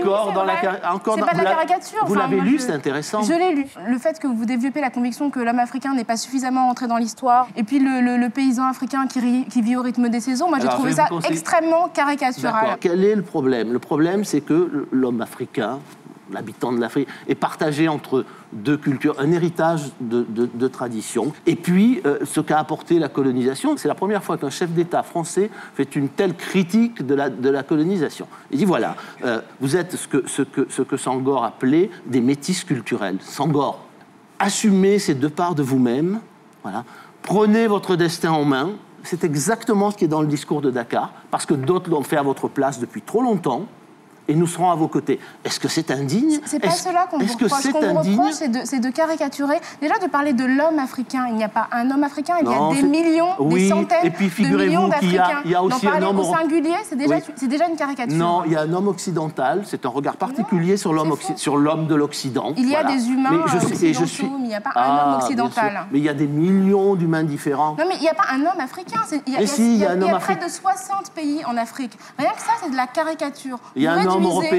C'est pas de la caricature. Vous l'avez lu, c'est intéressant. Je l'ai lu. Le fait que vous développez la conviction que l'homme africain n'est pas suffisamment entré dans l'histoire, et puis le paysan africain qui vit au rythme des saisons, moi j'ai trouvé ça extrêmement caricatural. Quel est le problème? Le problème, c'est que l'homme africain, l'habitant de l'Afrique, est partagé entre deux cultures, un héritage de tradition. Et puis, ce qu'a apporté la colonisation, c'est la première fois qu'un chef d'État français fait une telle critique de la colonisation. Il dit, voilà, vous êtes ce que Senghor appelait des métis culturels. Senghor, assumez ces deux parts de vous-même, voilà, prenez votre destin en main. C'est exactement ce qui est dans le discours de Dakar, parce que d'autres l'ont fait à votre place depuis trop longtemps, et nous serons à vos côtés. Est-ce que c'est indigne? C'est pas cela qu'on vous reproche. Ce qu'on vous reproche, c'est de caricaturer. Déjà, de parler de l'homme africain. Il n'y a pas un homme africain, il y a des millions, des centaines de millions d'Africains. Il y a aussi un homme au singulier, c'est déjà une caricature. Non, il y a un homme occidental, c'est un regard particulier sur l'homme de l'Occident. Il y a des humains occidentaux, mais il n'y a pas un homme occidental. Mais il y a des millions d'humains différents. Non, mais il n'y a pas un homme africain. Il y a près de 60 pays en Afrique. Rien que ça, c'est de la caricature. Il y a un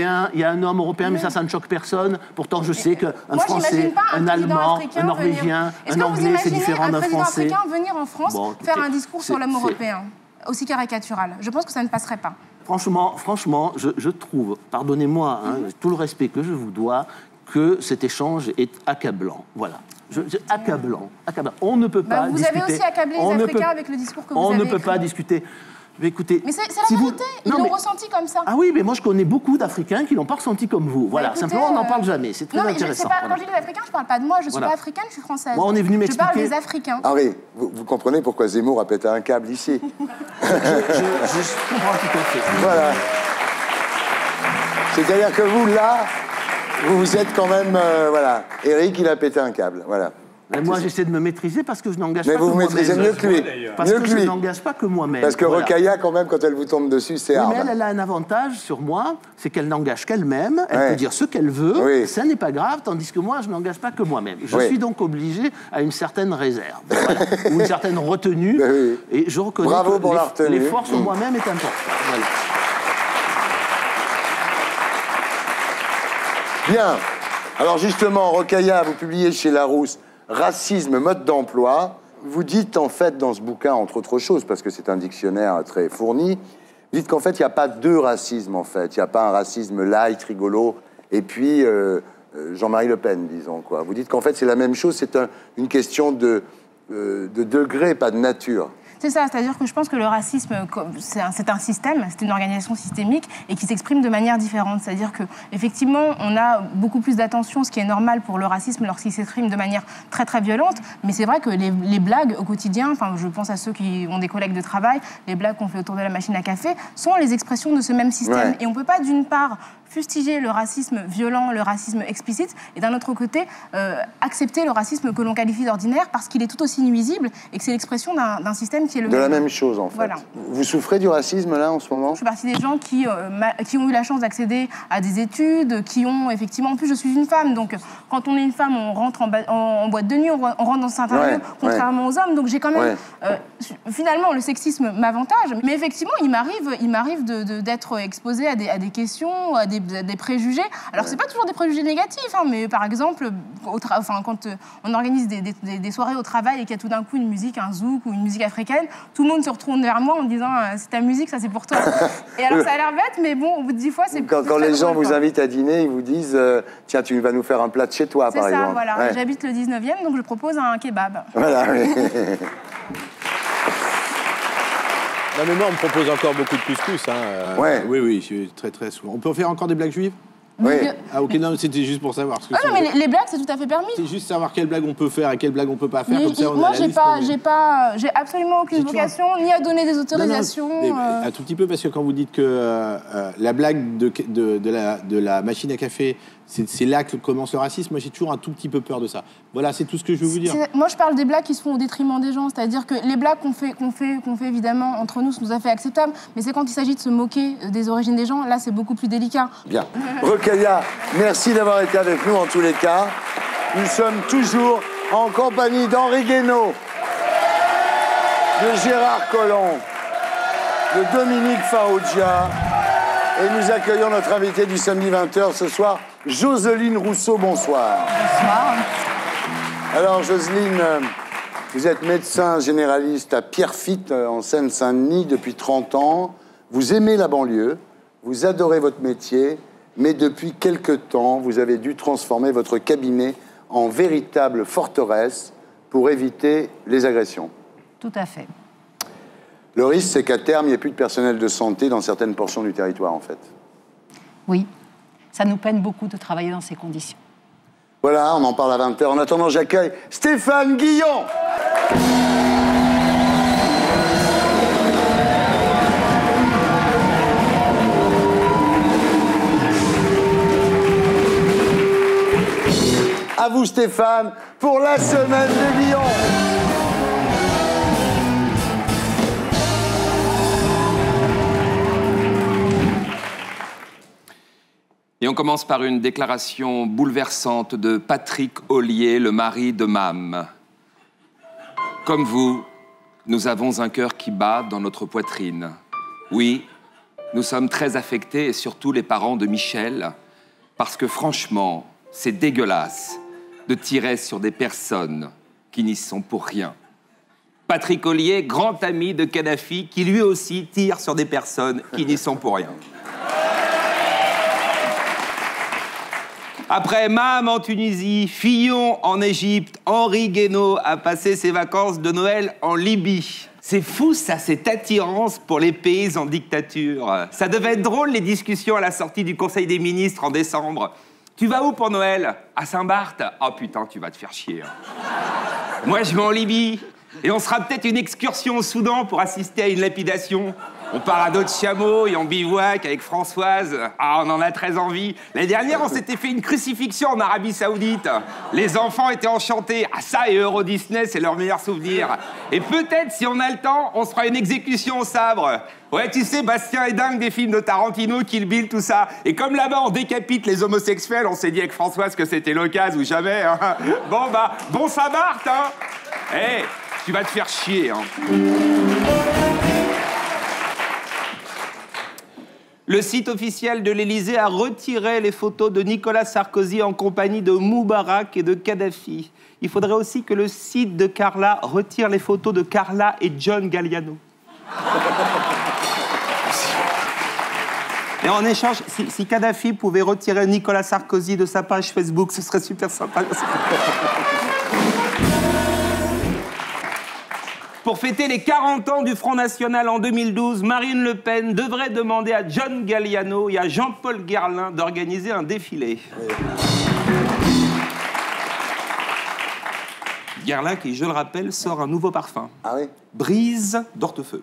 homme européen, mais ça ne choque personne. Pourtant, je sais qu'un Français, un Allemand, un Norvégien, un Anglais, c'est différent d'un Français. Est-ce que vous imaginez un président africain venir en France faire un discours sur l'homme européen aussi caricatural? Je pense que ça ne passerait pas. Franchement, je trouve, pardonnez-moi, tout le respect que je vous dois, que cet échange est accablant. Voilà. Accablant. On ne peut pas discuter. Vous avez aussi accablé les Africains avec le discours que vous avez écrit. On ne peut pas discuter. Mais écoutez, c'est la vérité, ils l'ont ressenti comme ça. Ah oui, mais moi je connais beaucoup d'Africains qui l'ont pas ressenti comme vous. Voilà, simplement on n'en parle jamais, c'est très intéressant. Quand je dis les Africains, je parle pas de moi, je suis pas africaine, je suis française. Moi, on est venu m'expliquer. Je parle des Africains. Ah oui, vous comprenez pourquoi Zemmour a pété un câble ici. je comprends tout à fait. Voilà. C'est-à-dire que vous, là, vous êtes quand même... voilà, Eric, il a pété un câble, voilà. Mais moi, j'essaie de me maîtriser parce que je n'engage pas que moi-même. Mais vous vous maîtrisez mieux que lui. Parce que je n'engage pas que moi-même. Parce que Rokhaya, quand même, quand elle vous tombe dessus, c'est hard. Mais elle a un avantage sur moi, c'est qu'elle n'engage qu'elle-même, elle peut dire ce qu'elle veut, ça n'est pas grave, tandis que moi, je n'engage pas que moi-même. Je suis donc obligé à une certaine réserve, ou une certaine retenue, et je reconnais que l'effort sur moi-même est important. Voilà. Bien. Alors justement, Rokhaya, vous publiez chez Larousse Racisme, mode d'emploi. Vous dites en fait dans ce bouquin, entre autres choses, parce que c'est un dictionnaire très fourni, vous dites qu'en fait il n'y a pas deux racismes en fait. Il n'y a pas un racisme light, rigolo, et puis Jean-Marie Le Pen, disons quoi. Vous dites qu'en fait c'est la même chose, c'est une question de degré, pas de nature. C'est ça, c'est-à-dire que je pense que le racisme, c'est un système, c'est une organisation systémique et qui s'exprime de manière différente. C'est-à-dire qu'effectivement, on a beaucoup plus d'attention, ce qui est normal pour le racisme lorsqu'il s'exprime de manière très très violente. Mais c'est vrai que les blagues au quotidien, enfin, je pense à ceux qui ont des collègues de travail, les blagues qu'on fait autour de la machine à café, sont les expressions de ce même système. Ouais. Et on ne peut pas d'une part fustiger le racisme violent, le racisme explicite, et d'un autre côté, accepter le racisme que l'on qualifie d'ordinaire parce qu'il est tout aussi nuisible et que c'est l'expression d'un système qui est le même. De la même chose, en fait. Voilà. Vous souffrez du racisme, là, en ce moment? Je fais partie des gens qui ont eu la chance d'accéder à des études, qui ont effectivement... En plus, je suis une femme, donc quand on est une femme, on rentre en boîte de nuit, on rentre dans certains lieux, contrairement aux hommes, donc j'ai quand même... finalement, le sexisme m'avantage, mais effectivement, il m'arrive d'être exposée à des questions, à des préjugés. Alors, c'est pas toujours des préjugés négatifs, hein, mais par exemple, quand on organise des soirées au travail et qu'il y a tout d'un coup une musique, un zouk ou une musique africaine, tout le monde se retourne vers moi en me disant c'est ta musique, ça c'est pour toi. Et alors, ça a l'air bête, mais bon, au bout de 10 fois, c'est... Quand les gens vous invitent à dîner, ils vous disent tiens, tu vas nous faire un plat de chez toi, par exemple. C'est ça, voilà. Ouais. J'habite le 19e, donc je propose un kebab. Voilà, oui. Non, mais moi, on me propose encore beaucoup de couscous. Hein. Oui, très, très souvent. On peut faire encore des blagues juives? Oui. Ah ok, non, c'était juste pour savoir. Ah non, mais les blagues, c'est tout à fait permis. C'est juste savoir quelles blagues on peut faire et quelles blagues on peut pas faire. Comme ça, on moi, a la liste, j'ai absolument aucune vocation, ni à donner des autorisations. Non, un tout petit peu, parce que quand vous dites que la blague de la machine à café, c'est là que commence le racisme, moi j'ai toujours un tout petit peu peur de ça. Voilà, c'est tout ce que je veux vous dire. Moi, je parle des blagues qui se font au détriment des gens. C'est-à-dire que les blagues qu'on fait évidemment entre nous, ça nous a fait acceptable. Mais c'est quand il s'agit de se moquer des origines des gens, là, c'est beaucoup plus délicat. Bien. Rokhaya, merci d'avoir été avec nous en tous les cas. Nous sommes toujours en compagnie d'Henri Guénaud, de Gérard Collomb, de Dominique Farrugia. Et nous accueillons notre invitée du samedi 20h ce soir, Jocelyne Rousseau. Bonsoir. Bonsoir. Alors, Jocelyne, vous êtes médecin généraliste à Pierrefitte, en Seine-Saint-Denis, depuis 30 ans. Vous aimez la banlieue, vous adorez votre métier, mais depuis quelque temps, vous avez dû transformer votre cabinet en véritable forteresse pour éviter les agressions. Tout à fait. Le risque, c'est qu'à terme, il n'y ait plus de personnel de santé dans certaines portions du territoire, en fait. Oui, ça nous peine beaucoup de travailler dans ces conditions. Voilà, on en parle à 20h. En attendant, j'accueille Stéphane Guillon. À vous, Stéphane, pour la semaine de Guillon. Et on commence par une déclaration bouleversante de Patrick Ollier, le mari de Mame. Comme vous, nous avons un cœur qui bat dans notre poitrine. Oui, nous sommes très affectés, et surtout les parents de Michel, parce que franchement, c'est dégueulasse de tirer sur des personnes qui n'y sont pour rien. Patrick Ollier, grand ami de Kadhafi, qui lui aussi tire sur des personnes qui n'y sont pour rien. Après Mame en Tunisie, Fillon en Égypte, Henri Guénaud a passé ses vacances de Noël en Libye. C'est fou, ça, cette attirance pour les pays en dictature. Ça devait être drôle, les discussions à la sortie du Conseil des ministres en décembre. Tu vas où pour Noël? À Saint-Barth? Oh putain, tu vas te faire chier. Moi, je vais en Libye. Et on sera peut-être une excursion au Soudan pour assister à une lapidation. On part à dos de chameau et on bivouac avec Françoise. Ah, on en a très envie. L'année dernière, on s'était fait une crucifixion en Arabie Saoudite. Les enfants étaient enchantés. Ah, ça et Euro Disney, c'est leur meilleur souvenir. Et peut-être, si on a le temps, on se fera une exécution au sabre. Ouais, tu sais, Bastien est dingue des films de Tarantino, Kill Bill, tout ça. Et comme là-bas, on décapite les homosexuels, on s'est dit avec Françoise que c'était l'occasion ou jamais. Hein. Bon, bah, bon Saint-Barth, hein. Hey, tu vas te faire chier, hein. Le site officiel de l'Élysée a retiré les photos de Nicolas Sarkozy en compagnie de Moubarak et de Kadhafi. Il faudrait aussi que le site de Carla retire les photos de Carla et John Galliano. Et en échange, si Kadhafi pouvait retirer Nicolas Sarkozy de sa page Facebook, ce serait super sympa. Pour fêter les 40 ans du Front National en 2012, Marine Le Pen devrait demander à John Galliano et à Jean-Paul Guerlain d'organiser un défilé. Guerlain, qui, je le rappelle, sort un nouveau parfum. Ah oui? Brise d'Hortefeux.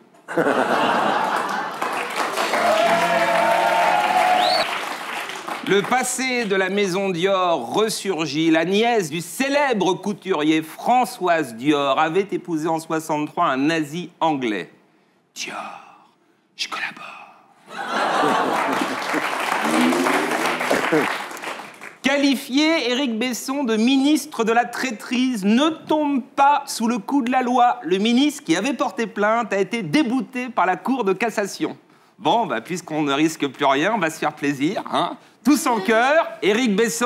Le passé de la maison Dior ressurgit. La nièce du célèbre couturier Françoise Dior avait épousé en 1963 un nazi anglais. Dior, je collabore. Qualifié Éric Besson de ministre de la traîtrise ne tombe pas sous le coup de la loi. Le ministre qui avait porté plainte a été débouté par la Cour de cassation. Bon, bah, puisqu'on ne risque plus rien, on va se faire plaisir, hein. Tous en chœur, Éric Besson.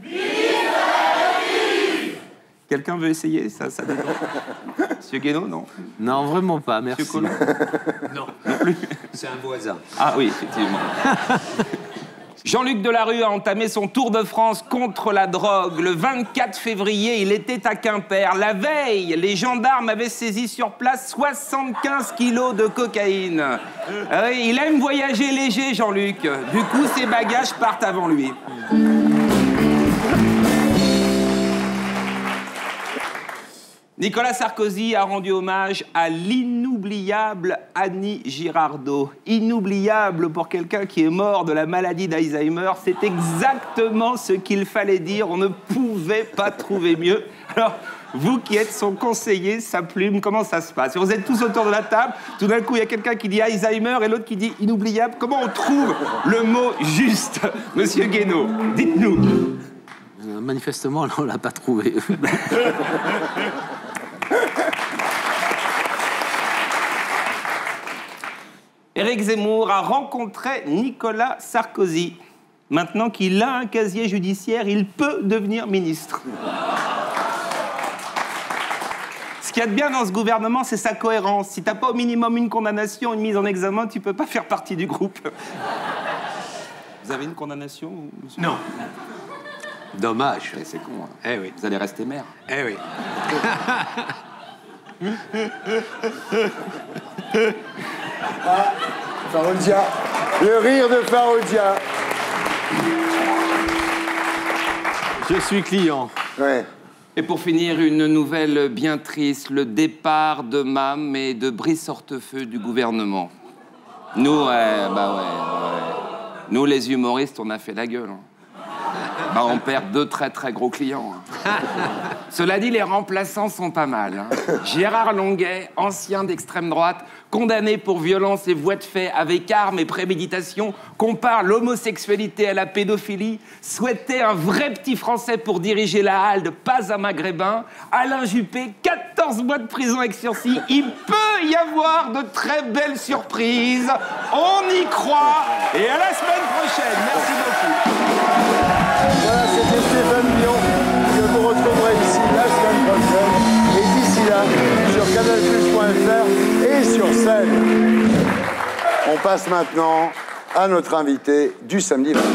Quelqu'un veut essayer? Ça dépend. Monsieur Guénaud, non? Non, vraiment pas, merci. Monsieur Collomb? Non, non plus. C'est un voisin. Ah oui, effectivement. Jean-Luc Delarue a entamé son tour de France contre la drogue. Le 24 février, il était à Quimper. La veille, les gendarmes avaient saisi sur place 75 kilos de cocaïne. Il aime voyager léger, Jean-Luc. Du coup, ses bagages partent avant lui. Nicolas Sarkozy a rendu hommage à l'inoubliable Annie Girardot. Inoubliable pour quelqu'un qui est mort de la maladie d'Alzheimer, c'est exactement ce qu'il fallait dire. On ne pouvait pas trouver mieux. Alors, vous qui êtes son conseiller, sa plume, comment ça se passe? Vous êtes tous autour de la table, tout d'un coup, il y a quelqu'un qui dit Alzheimer et l'autre qui dit inoubliable. Comment on trouve le mot juste, Monsieur Guénaud? Dites-nous. Manifestement, on ne l'a pas trouvé. Éric Zemmour a rencontré Nicolas Sarkozy. Maintenant qu'il a un casier judiciaire, il peut devenir ministre. Ce qu'il y a de bien dans ce gouvernement, c'est sa cohérence. Si t'as pas au minimum une condamnation, une mise en examen, tu peux pas faire partie du groupe. Vous avez une condamnation, monsieur? Non. Dommage. C'est con. Hein. Eh oui. Vous allez rester maire. Eh oui. Faroudia, le rire de Faroudia. Je suis client. Ouais. Et pour finir, une nouvelle bien triste, le départ de Mam et de Brice Hortefeux du gouvernement. Nous, Nous, les humoristes, on a fait la gueule. Hein. On perd 2 très très gros clients. Hein. Cela dit, les remplaçants sont pas mal. Hein. Gérard Longuet, ancien d'extrême droite, condamné pour violence et voies de fait avec armes et préméditation, compare l'homosexualité à la pédophilie, souhaitait un vrai petit Français pour diriger la HALDE, pas un Maghrébin. Alain Juppé, 14 mois de prison avec sursis. Il peut y avoir de très belles surprises. On y croit. Et à la semaine prochaine. Merci beaucoup. Voilà, c'était Stéphane Dion, que vous retrouverez ici la semaine prochaine. Et d'ici là, sur canalplus.fr et sur scène. On passe maintenant à notre invité du samedi 20.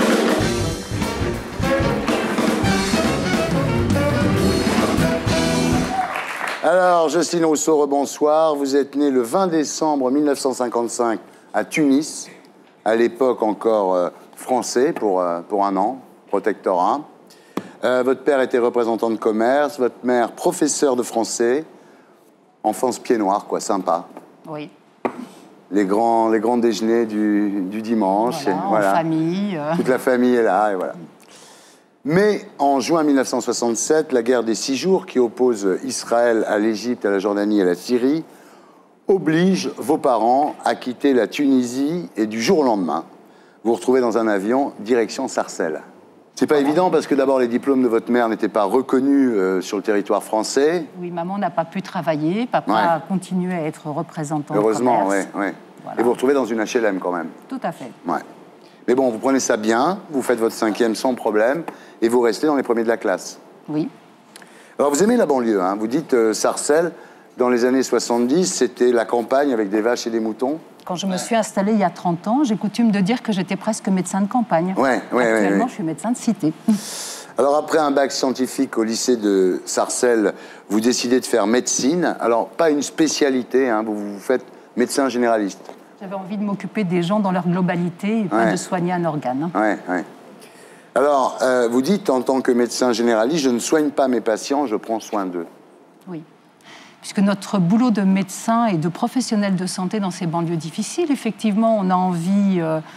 Alors, Jocelyne Rousseau, bonsoir. Vous êtes né le 20 décembre 1955 à Tunis, à l'époque encore français pour un an. Protectorat. Votre père était représentant de commerce, votre mère professeur de français. Enfance pied noir, quoi, sympa. Oui. Les grands déjeuners du dimanche. Voilà, en famille. Toute la famille est là, et voilà. Mais en juin 1967, la guerre des 6 jours qui oppose Israël à l'Égypte, à la Jordanie et à la Syrie oblige vos parents à quitter la Tunisie et du jour au lendemain, vous vous retrouvez dans un avion direction Sarcelles. C'est pas évident parce que d'abord les diplômes de votre mère n'étaient pas reconnus sur le territoire français. Oui, maman n'a pas pu travailler, papa a continué à être représentant. Heureusement, oui. Voilà. Et vous vous retrouvez dans une HLM quand même. Tout à fait. Ouais. Mais bon, vous prenez ça bien, vous faites votre 5e sans problème et vous restez dans les premiers de la classe. Oui. Alors vous aimez la banlieue, hein. Vous dites Sarcelles, dans les années 70, c'était la campagne avec des vaches et des moutons. Quand je me suis installée il y a 30 ans, j'ai coutume de dire que j'étais presque médecin de campagne. Actuellement, je suis médecin de cité. Alors, après un bac scientifique au lycée de Sarcelles, vous décidez de faire médecine. Alors, pas une spécialité, hein, vous faites médecin généraliste. J'avais envie de m'occuper des gens dans leur globalité et pas de soigner un organe. Alors, vous dites, en tant que médecin généraliste, je ne soigne pas mes patients, je prends soin d'eux. Oui. Puisque notre boulot de médecin et de professionnel de santé dans ces banlieues difficiles, effectivement, on a envie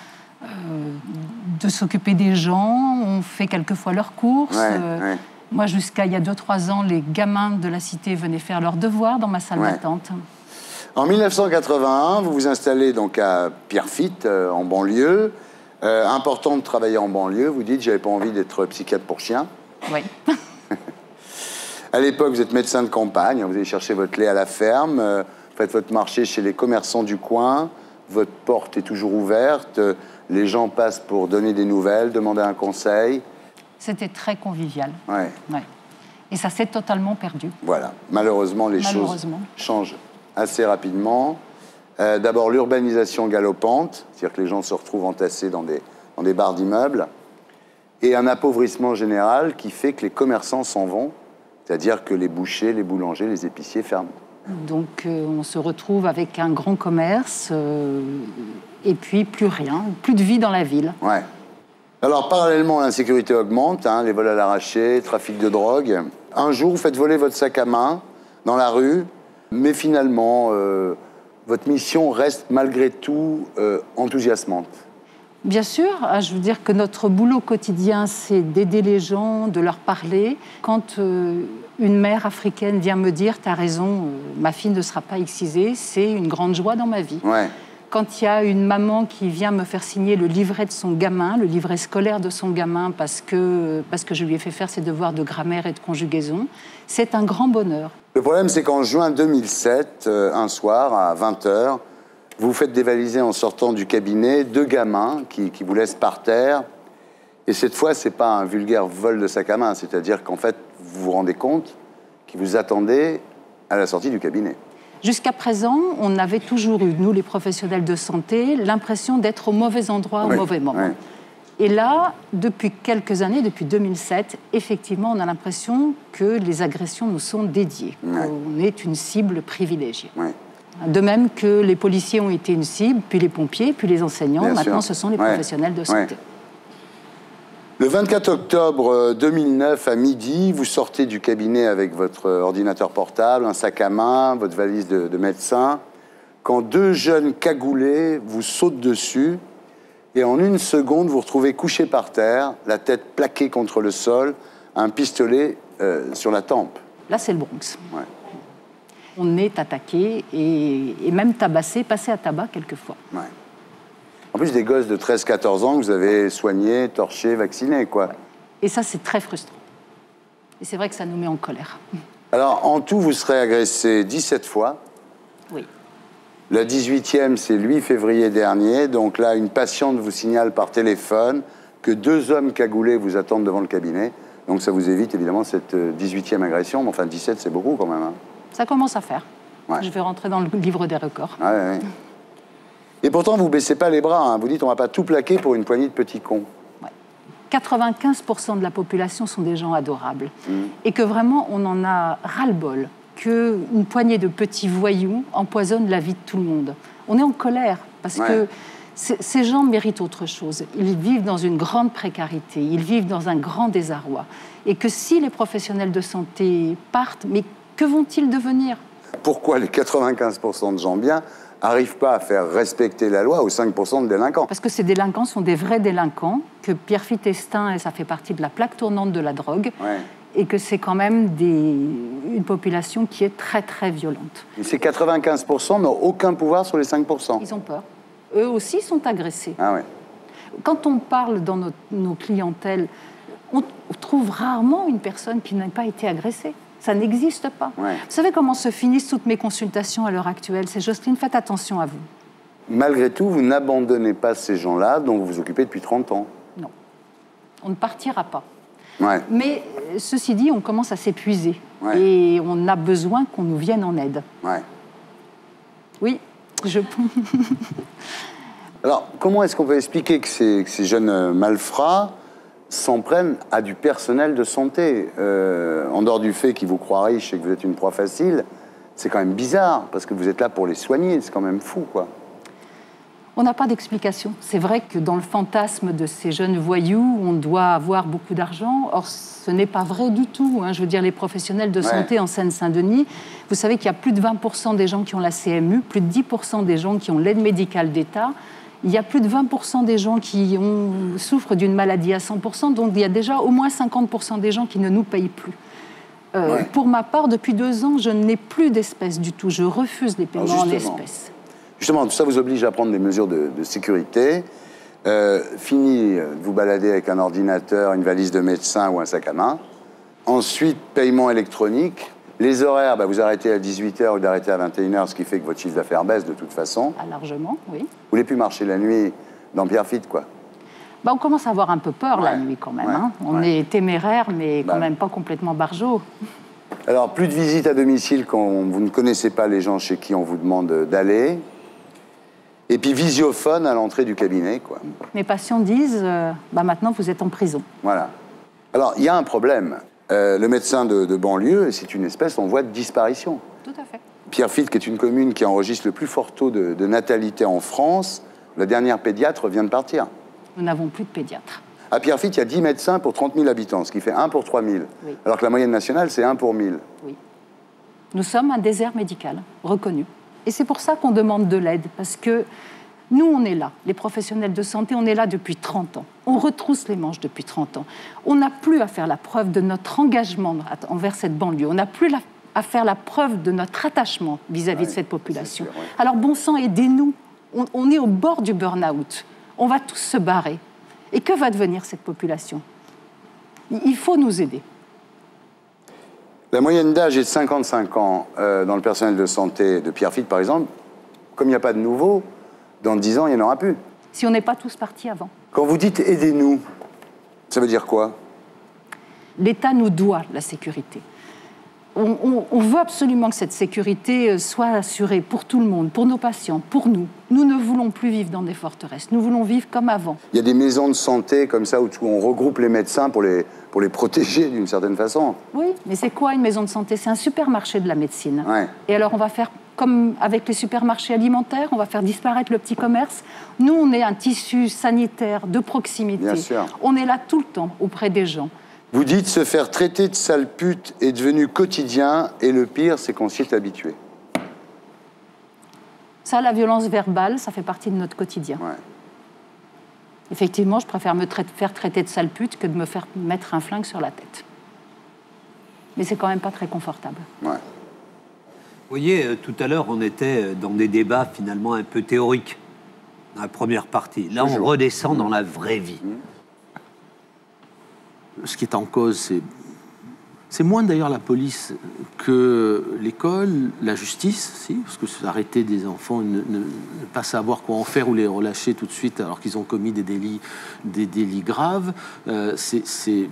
de s'occuper des gens, on fait quelquefois leurs courses. Moi, jusqu'à il y a 2-3 ans, les gamins de la cité venaient faire leurs devoirs dans ma salle d'attente. En 1981, vous vous installez donc à Pierrefitte, en banlieue. Important de travailler en banlieue. Vous dites, j'avais pas envie d'être psychiatre pour chiens. Oui. À l'époque, vous êtes médecin de campagne, vous allez chercher votre lait à la ferme, faites votre marché chez les commerçants du coin, votre porte est toujours ouverte, les gens passent pour donner des nouvelles, demander un conseil. C'était très convivial. Et ça s'est totalement perdu. Voilà. Malheureusement, les choses changent assez rapidement. D'abord, l'urbanisation galopante, c'est-à-dire que les gens se retrouvent entassés dans dans des barres d'immeubles, et un appauvrissement général qui fait que les commerçants s'en vont, c'est-à-dire que les bouchers, les boulangers, les épiciers ferment. Donc on se retrouve avec un grand commerce et puis plus rien, plus de vie dans la ville. Ouais. Alors parallèlement, l'insécurité augmente, les vols à l'arraché, trafic de drogue. Un jour, vous faites voler votre sac à main dans la rue, mais finalement, votre mission reste malgré tout enthousiasmante. Bien sûr, je veux dire que notre boulot quotidien, c'est d'aider les gens, de leur parler. Quand une mère africaine vient me dire « T'as raison, ma fille ne sera pas excisée », c'est une grande joie dans ma vie. Ouais. Quand il y a une maman qui vient me faire signer le livret de son gamin, le livret scolaire de son gamin, parce que je lui ai fait faire ses devoirs de grammaire et de conjugaison, c'est un grand bonheur. Le problème, c'est qu'en juin 2007, un soir, à 20h, vous faites dévaliser en sortant du cabinet 2 gamins qui vous laissent par terre. Et cette fois, ce n'est pas un vulgaire vol de sac à main, c'est-à-dire qu'en fait, vous vous rendez compte qu'ils vous attendaient à la sortie du cabinet. Jusqu'à présent, on avait toujours eu, nous les professionnels de santé, l'impression d'être au mauvais endroit, au mauvais moment. Et là, depuis quelques années, depuis 2007, effectivement, on a l'impression que les agressions nous sont dédiées. On est une cible privilégiée. De même que les policiers ont été une cible, puis les pompiers, puis les enseignants. Bien maintenant, ce sont les professionnels de santé. Le 24 octobre 2009, à midi, vous sortez du cabinet avec votre ordinateur portable, un sac à main, votre valise de médecin, quand 2 jeunes cagoulés vous sautent dessus et en 1 seconde, vous retrouvez couché par terre, la tête plaquée contre le sol, un pistolet sur la tempe. Là, c'est le Bronx. On est attaqué et même tabassé, passé à tabac quelquefois. En plus, des gosses de 13-14 ans que vous avez soignés, torchés, vaccinés, quoi. Et ça, c'est très frustrant. Et c'est vrai que ça nous met en colère. Alors, en tout, vous serez agressé 17 fois. Oui. La 18e, c'est le 8 février dernier. Donc là, une patiente vous signale par téléphone que 2 hommes cagoulés vous attendent devant le cabinet. Donc ça vous évite, évidemment, cette 18e agression. Mais enfin, 17, c'est beaucoup, quand même. Ça commence à faire. Je vais rentrer dans le livre des records. Et pourtant, vous ne baissez pas les bras. Vous dites, on ne va pas tout plaquer pour une poignée de petits cons. 95% de la population sont des gens adorables. Et que vraiment, on en a ras-le-bol qu'une poignée de petits voyous empoisonne la vie de tout le monde. On est en colère parce que ces gens méritent autre chose. Ils vivent dans une grande précarité, ils vivent dans un grand désarroi. Et que si les professionnels de santé partent, mais que vont-ils devenir? Pourquoi les 95% de gens bien n'arrivent pas à faire respecter la loi aux 5% de délinquants? Parce que ces délinquants sont des vrais délinquants, que Pierrefitte Estin, et ça fait partie de la plaque tournante de la drogue, et que c'est quand même une population qui est très, très violente. Et ces 95% n'ont aucun pouvoir sur les 5%? Ils ont peur. Eux aussi sont agressés. Ah ouais. Quand on parle dans nos clientèles, on trouve rarement une personne qui n'a pas été agressée. Ça n'existe pas. Vous savez comment se finissent toutes mes consultations à l'heure actuelle? C'est Jocelyne, faites attention à vous. Malgré tout, vous n'abandonnez pas ces gens-là dont vous vous occupez depuis 30 ans? Non. On ne partira pas. Mais ceci dit, on commence à s'épuiser. Et on a besoin qu'on nous vienne en aide. Oui, je... Alors, comment est-ce qu'on peut expliquer que ces jeunes malfrats s'en prennent à du personnel de santé? En dehors du fait qu'ils vous croient riches et que vous êtes une proie facile, c'est quand même bizarre, parce que vous êtes là pour les soigner, c'est quand même fou, quoi. On n'a pas d'explication. C'est vrai que dans le fantasme de ces jeunes voyous, on doit avoir beaucoup d'argent. Or, ce n'est pas vrai du tout. Je veux dire, les professionnels de santé en Seine-Saint-Denis, vous savez qu'il y a plus de 20% des gens qui ont la CMU, plus de 10% des gens qui ont l'aide médicale d'État. Il y a plus de 20% des gens qui souffrent d'une maladie à 100%. Donc, il y a déjà au moins 50% des gens qui ne nous payent plus. Pour ma part, depuis 2 ans, je n'ai plus d'espèces du tout. Je refuse les paiements en espèces. Justement, tout ça vous oblige à prendre des mesures de sécurité. Fini de vous balader avec un ordinateur, une valise de médecin ou un sac à main. Ensuite, paiement électronique. Les horaires, vous arrêtez à 18h ou d'arrêter à 21h, ce qui fait que votre chiffre d'affaires baisse de toute façon. Largement, oui. Vous voulez plus marcher la nuit dans Pierrefitte, quoi. On commence à avoir un peu peur la nuit, quand même. On est téméraire, mais quand même pas complètement barjot. Alors, plus de visites à domicile quand vous ne connaissez pas les gens chez qui on vous demande d'aller. Et puis visiophone à l'entrée du cabinet, quoi. Mes patients disent, maintenant vous êtes en prison. Voilà. Alors, il y a un problème. Le médecin de banlieue, c'est une espèce en voie de disparition. Tout à fait. Pierrefitte, qui est une commune qui enregistre le plus fort taux de natalité en France, la dernière pédiatre vient de partir. Nous n'avons plus de pédiatre. À Pierrefitte, il y a 10 médecins pour 30 000 habitants, ce qui fait 1 pour 3 000. Oui. Alors que la moyenne nationale, c'est 1 pour 1000. Oui. Nous sommes un désert médical reconnu. Et c'est pour ça qu'on demande de l'aide, parce que nous, on est là, les professionnels de santé, on est là depuis 30 ans. On retrousse les manches depuis 30 ans. On n'a plus à faire la preuve de notre engagement envers cette banlieue. On n'a plus à faire la preuve de notre attachement vis-à-vis de cette population. Sûr, oui. Alors, bon sang, aidez-nous. On est au bord du burn-out. On va tous se barrer. Et que va devenir cette population? Il faut nous aider. La moyenne d'âge est de 55 ans dans le personnel de santé de Pierrefitte, par exemple. Comme il n'y a pas de nouveau, dans 10 ans, il n'y en aura plus. Si on n'est pas tous partis avant. Quand vous dites « aidez-nous », ça veut dire quoi? L'État nous doit la sécurité. On veut absolument que cette sécurité soit assurée pour tout le monde, pour nos patients, pour nous. Nous ne voulons plus vivre dans des forteresses. Nous voulons vivre comme avant. Il y a des maisons de santé comme ça où on regroupe les médecins pour les protéger d'une certaine façon. Oui, mais c'est quoi une maison de santé? C'est un supermarché de la médecine. Ouais. Et alors on va faire comme avec les supermarchés alimentaires, on va faire disparaître le petit commerce. Nous, on est un tissu sanitaire de proximité. Bien sûr. On est là tout le temps auprès des gens. Vous dites se faire traiter de sale pute est devenu quotidien et le pire, c'est qu'on s'y est habitué. Ça, la violence verbale, ça fait partie de notre quotidien. Ouais. Effectivement, je préfère me faire traiter de sale pute que de me faire mettre un flingue sur la tête. Mais c'est quand même pas très confortable. Ouais. Vous voyez, tout à l'heure, on était dans des débats finalement un peu théoriques, dans la première partie. Là, on redescend dans la vraie vie. Ce qui est en cause, c'est moins d'ailleurs la police que l'école, la justice, si, parce que arrêter des enfants, ne pas savoir quoi en faire ou les relâcher tout de suite alors qu'ils ont commis des délits graves, c'est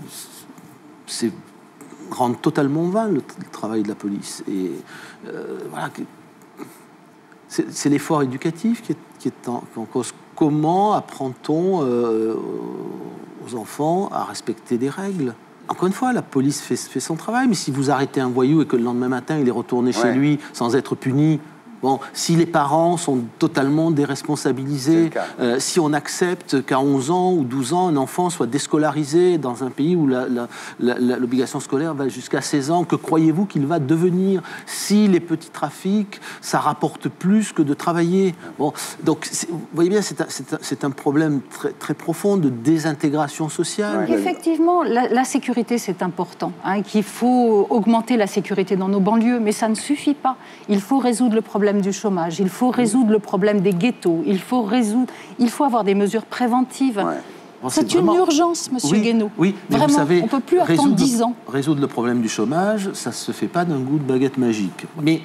rendre totalement vain le travail de la police. Et voilà, c'est l'effort éducatif qui est en cause. Comment apprend-on aux enfants à respecter des règles? Encore une fois, la police fait son travail, mais si vous arrêtez un voyou et que le lendemain matin, il est retourné chez lui sans être puni, bon, si les parents sont totalement déresponsabilisés, si on accepte qu'à 11 ans ou 12 ans, un enfant soit déscolarisé dans un pays où l'obligation scolaire va jusqu'à 16 ans, que croyez-vous qu'il va devenir? Si les petits trafics, ça rapporte plus que de travailler. Bon, donc, vous voyez bien, c'est un problème très, très profond de désintégration sociale. Effectivement, la sécurité, c'est important. Qu'il faut augmenter la sécurité dans nos banlieues, mais ça ne suffit pas. Il faut résoudre le problème du chômage, il faut résoudre le problème des ghettos, il faut avoir des mesures préventives. Ouais. Bon, c'est une urgence, monsieur Guénaud. Oui, mais vraiment, vous savez, on ne peut plus attendre 10 ans. Résoudre le problème du chômage, ça ne se fait pas d'un coup de baguette magique. Mais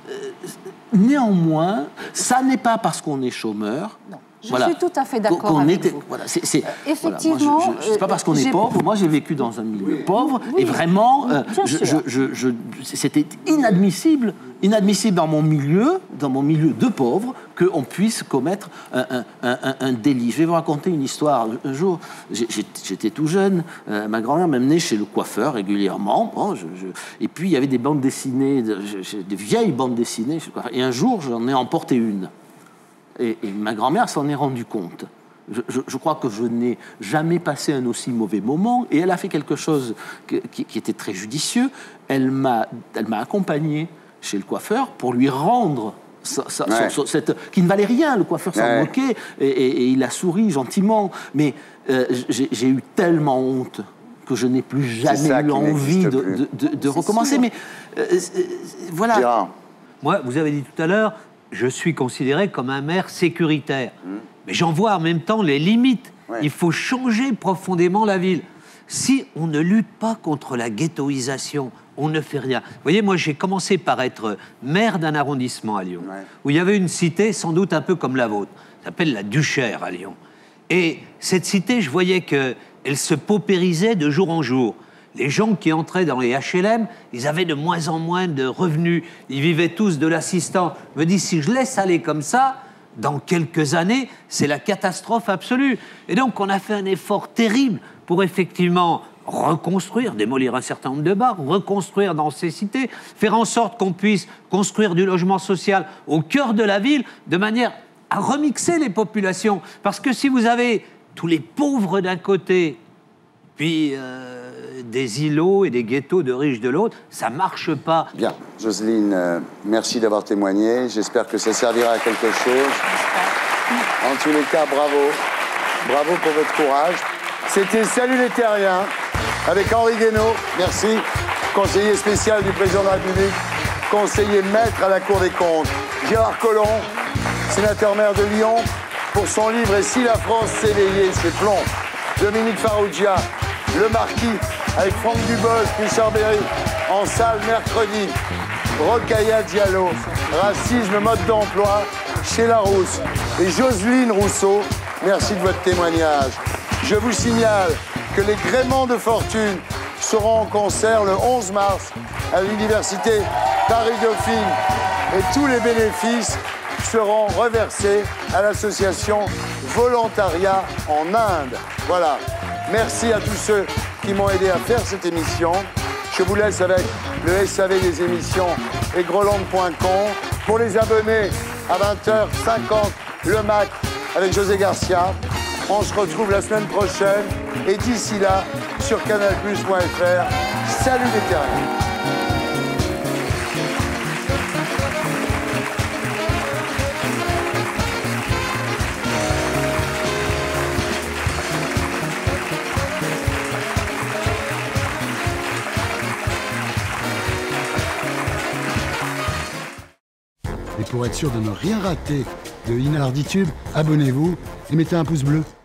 néanmoins, ça n'est pas parce qu'on est chômeur. Non. Je suis tout à fait d'accord avec vous. Voilà, effectivement, voilà, c'est pas parce qu'on est pauvre. Moi, j'ai vécu dans un milieu pauvre et vraiment, c'était inadmissible dans mon milieu de pauvres qu'on puisse commettre un délit. Je vais vous raconter une histoire. Un jour, j'étais tout jeune, ma grand-mère m'amenait chez le coiffeur régulièrement. Bon, et puis il y avait des bandes dessinées, des vieilles bandes dessinées. Et un jour, j'en ai emporté une. Et ma grand-mère s'en est rendue compte. Je crois que je n'ai jamais passé un aussi mauvais moment. Et elle a fait quelque chose qui était très judicieux. Elle m'a accompagné chez le coiffeur pour lui rendre qui ne valait rien. Le coiffeur s'en moquait et il a souri gentiment. Mais j'ai eu tellement honte que je n'ai plus jamais eu envie de recommencer. Mais voilà. Gérard. Moi, vous avez dit tout à l'heure, je suis considéré comme un maire sécuritaire. Mais j'en vois en même temps les limites. Ouais. Il faut changer profondément la ville. Si on ne lutte pas contre la ghettoisation, on ne fait rien. Vous voyez, moi, j'ai commencé par être maire d'un arrondissement à Lyon, où il y avait une cité sans doute un peu comme la vôtre. Ça s'appelle la Duchère à Lyon. Et cette cité, je voyais qu'elle se paupérisait de jour en jour. Les gens qui entraient dans les HLM, ils avaient de moins en moins de revenus. Ils vivaient tous de l'assistance. Je me dis, si je laisse aller comme ça, dans quelques années, c'est la catastrophe absolue. Et donc, on a fait un effort terrible pour effectivement reconstruire, démolir un certain nombre de bars, reconstruire dans ces cités, faire en sorte qu'on puisse construire du logement social au cœur de la ville, de manière à remixer les populations. Parce que si vous avez tous les pauvres d'un côté, puis des îlots et des ghettos de riches de l'autre, ça marche pas. Bien. Jocelyne, merci d'avoir témoigné. J'espère que ça servira à quelque chose. En tous les cas, bravo. Bravo pour votre courage. C'était Salut les Terriens avec Henri Guénaud. Merci. Conseiller spécial du président de la République, conseiller maître à la Cour des comptes. Gérard Collomb, sénateur-maire de Lyon, pour son livre « Et si la France s'éveillait » chez Plomb. Dominique Farrugia, Le Marquis, avec Franck Dubosc, Richard Berry, en salle mercredi. Rokhaya Diallo, Racisme, mode d'emploi, chez Larousse. Et Jocelyne Rousseau, merci de votre témoignage. Je vous signale que les gréements de fortune seront en concert le 11 mars à l'université Paris-Dauphine. Et tous les bénéfices seront reversés à l'association Volontariat en Inde. Voilà. Merci à tous ceux qui m'ont aidé à faire cette émission. Je vous laisse avec le SAV des émissions et Groland.com. Pour les abonnés, à 20h50, le MAC avec José Garcia. On se retrouve la semaine prochaine. Et d'ici là, sur canalplus.fr. Salut les Terriens. Et pour être sûr de ne rien rater de Inarditube, abonnez-vous et mettez un pouce bleu.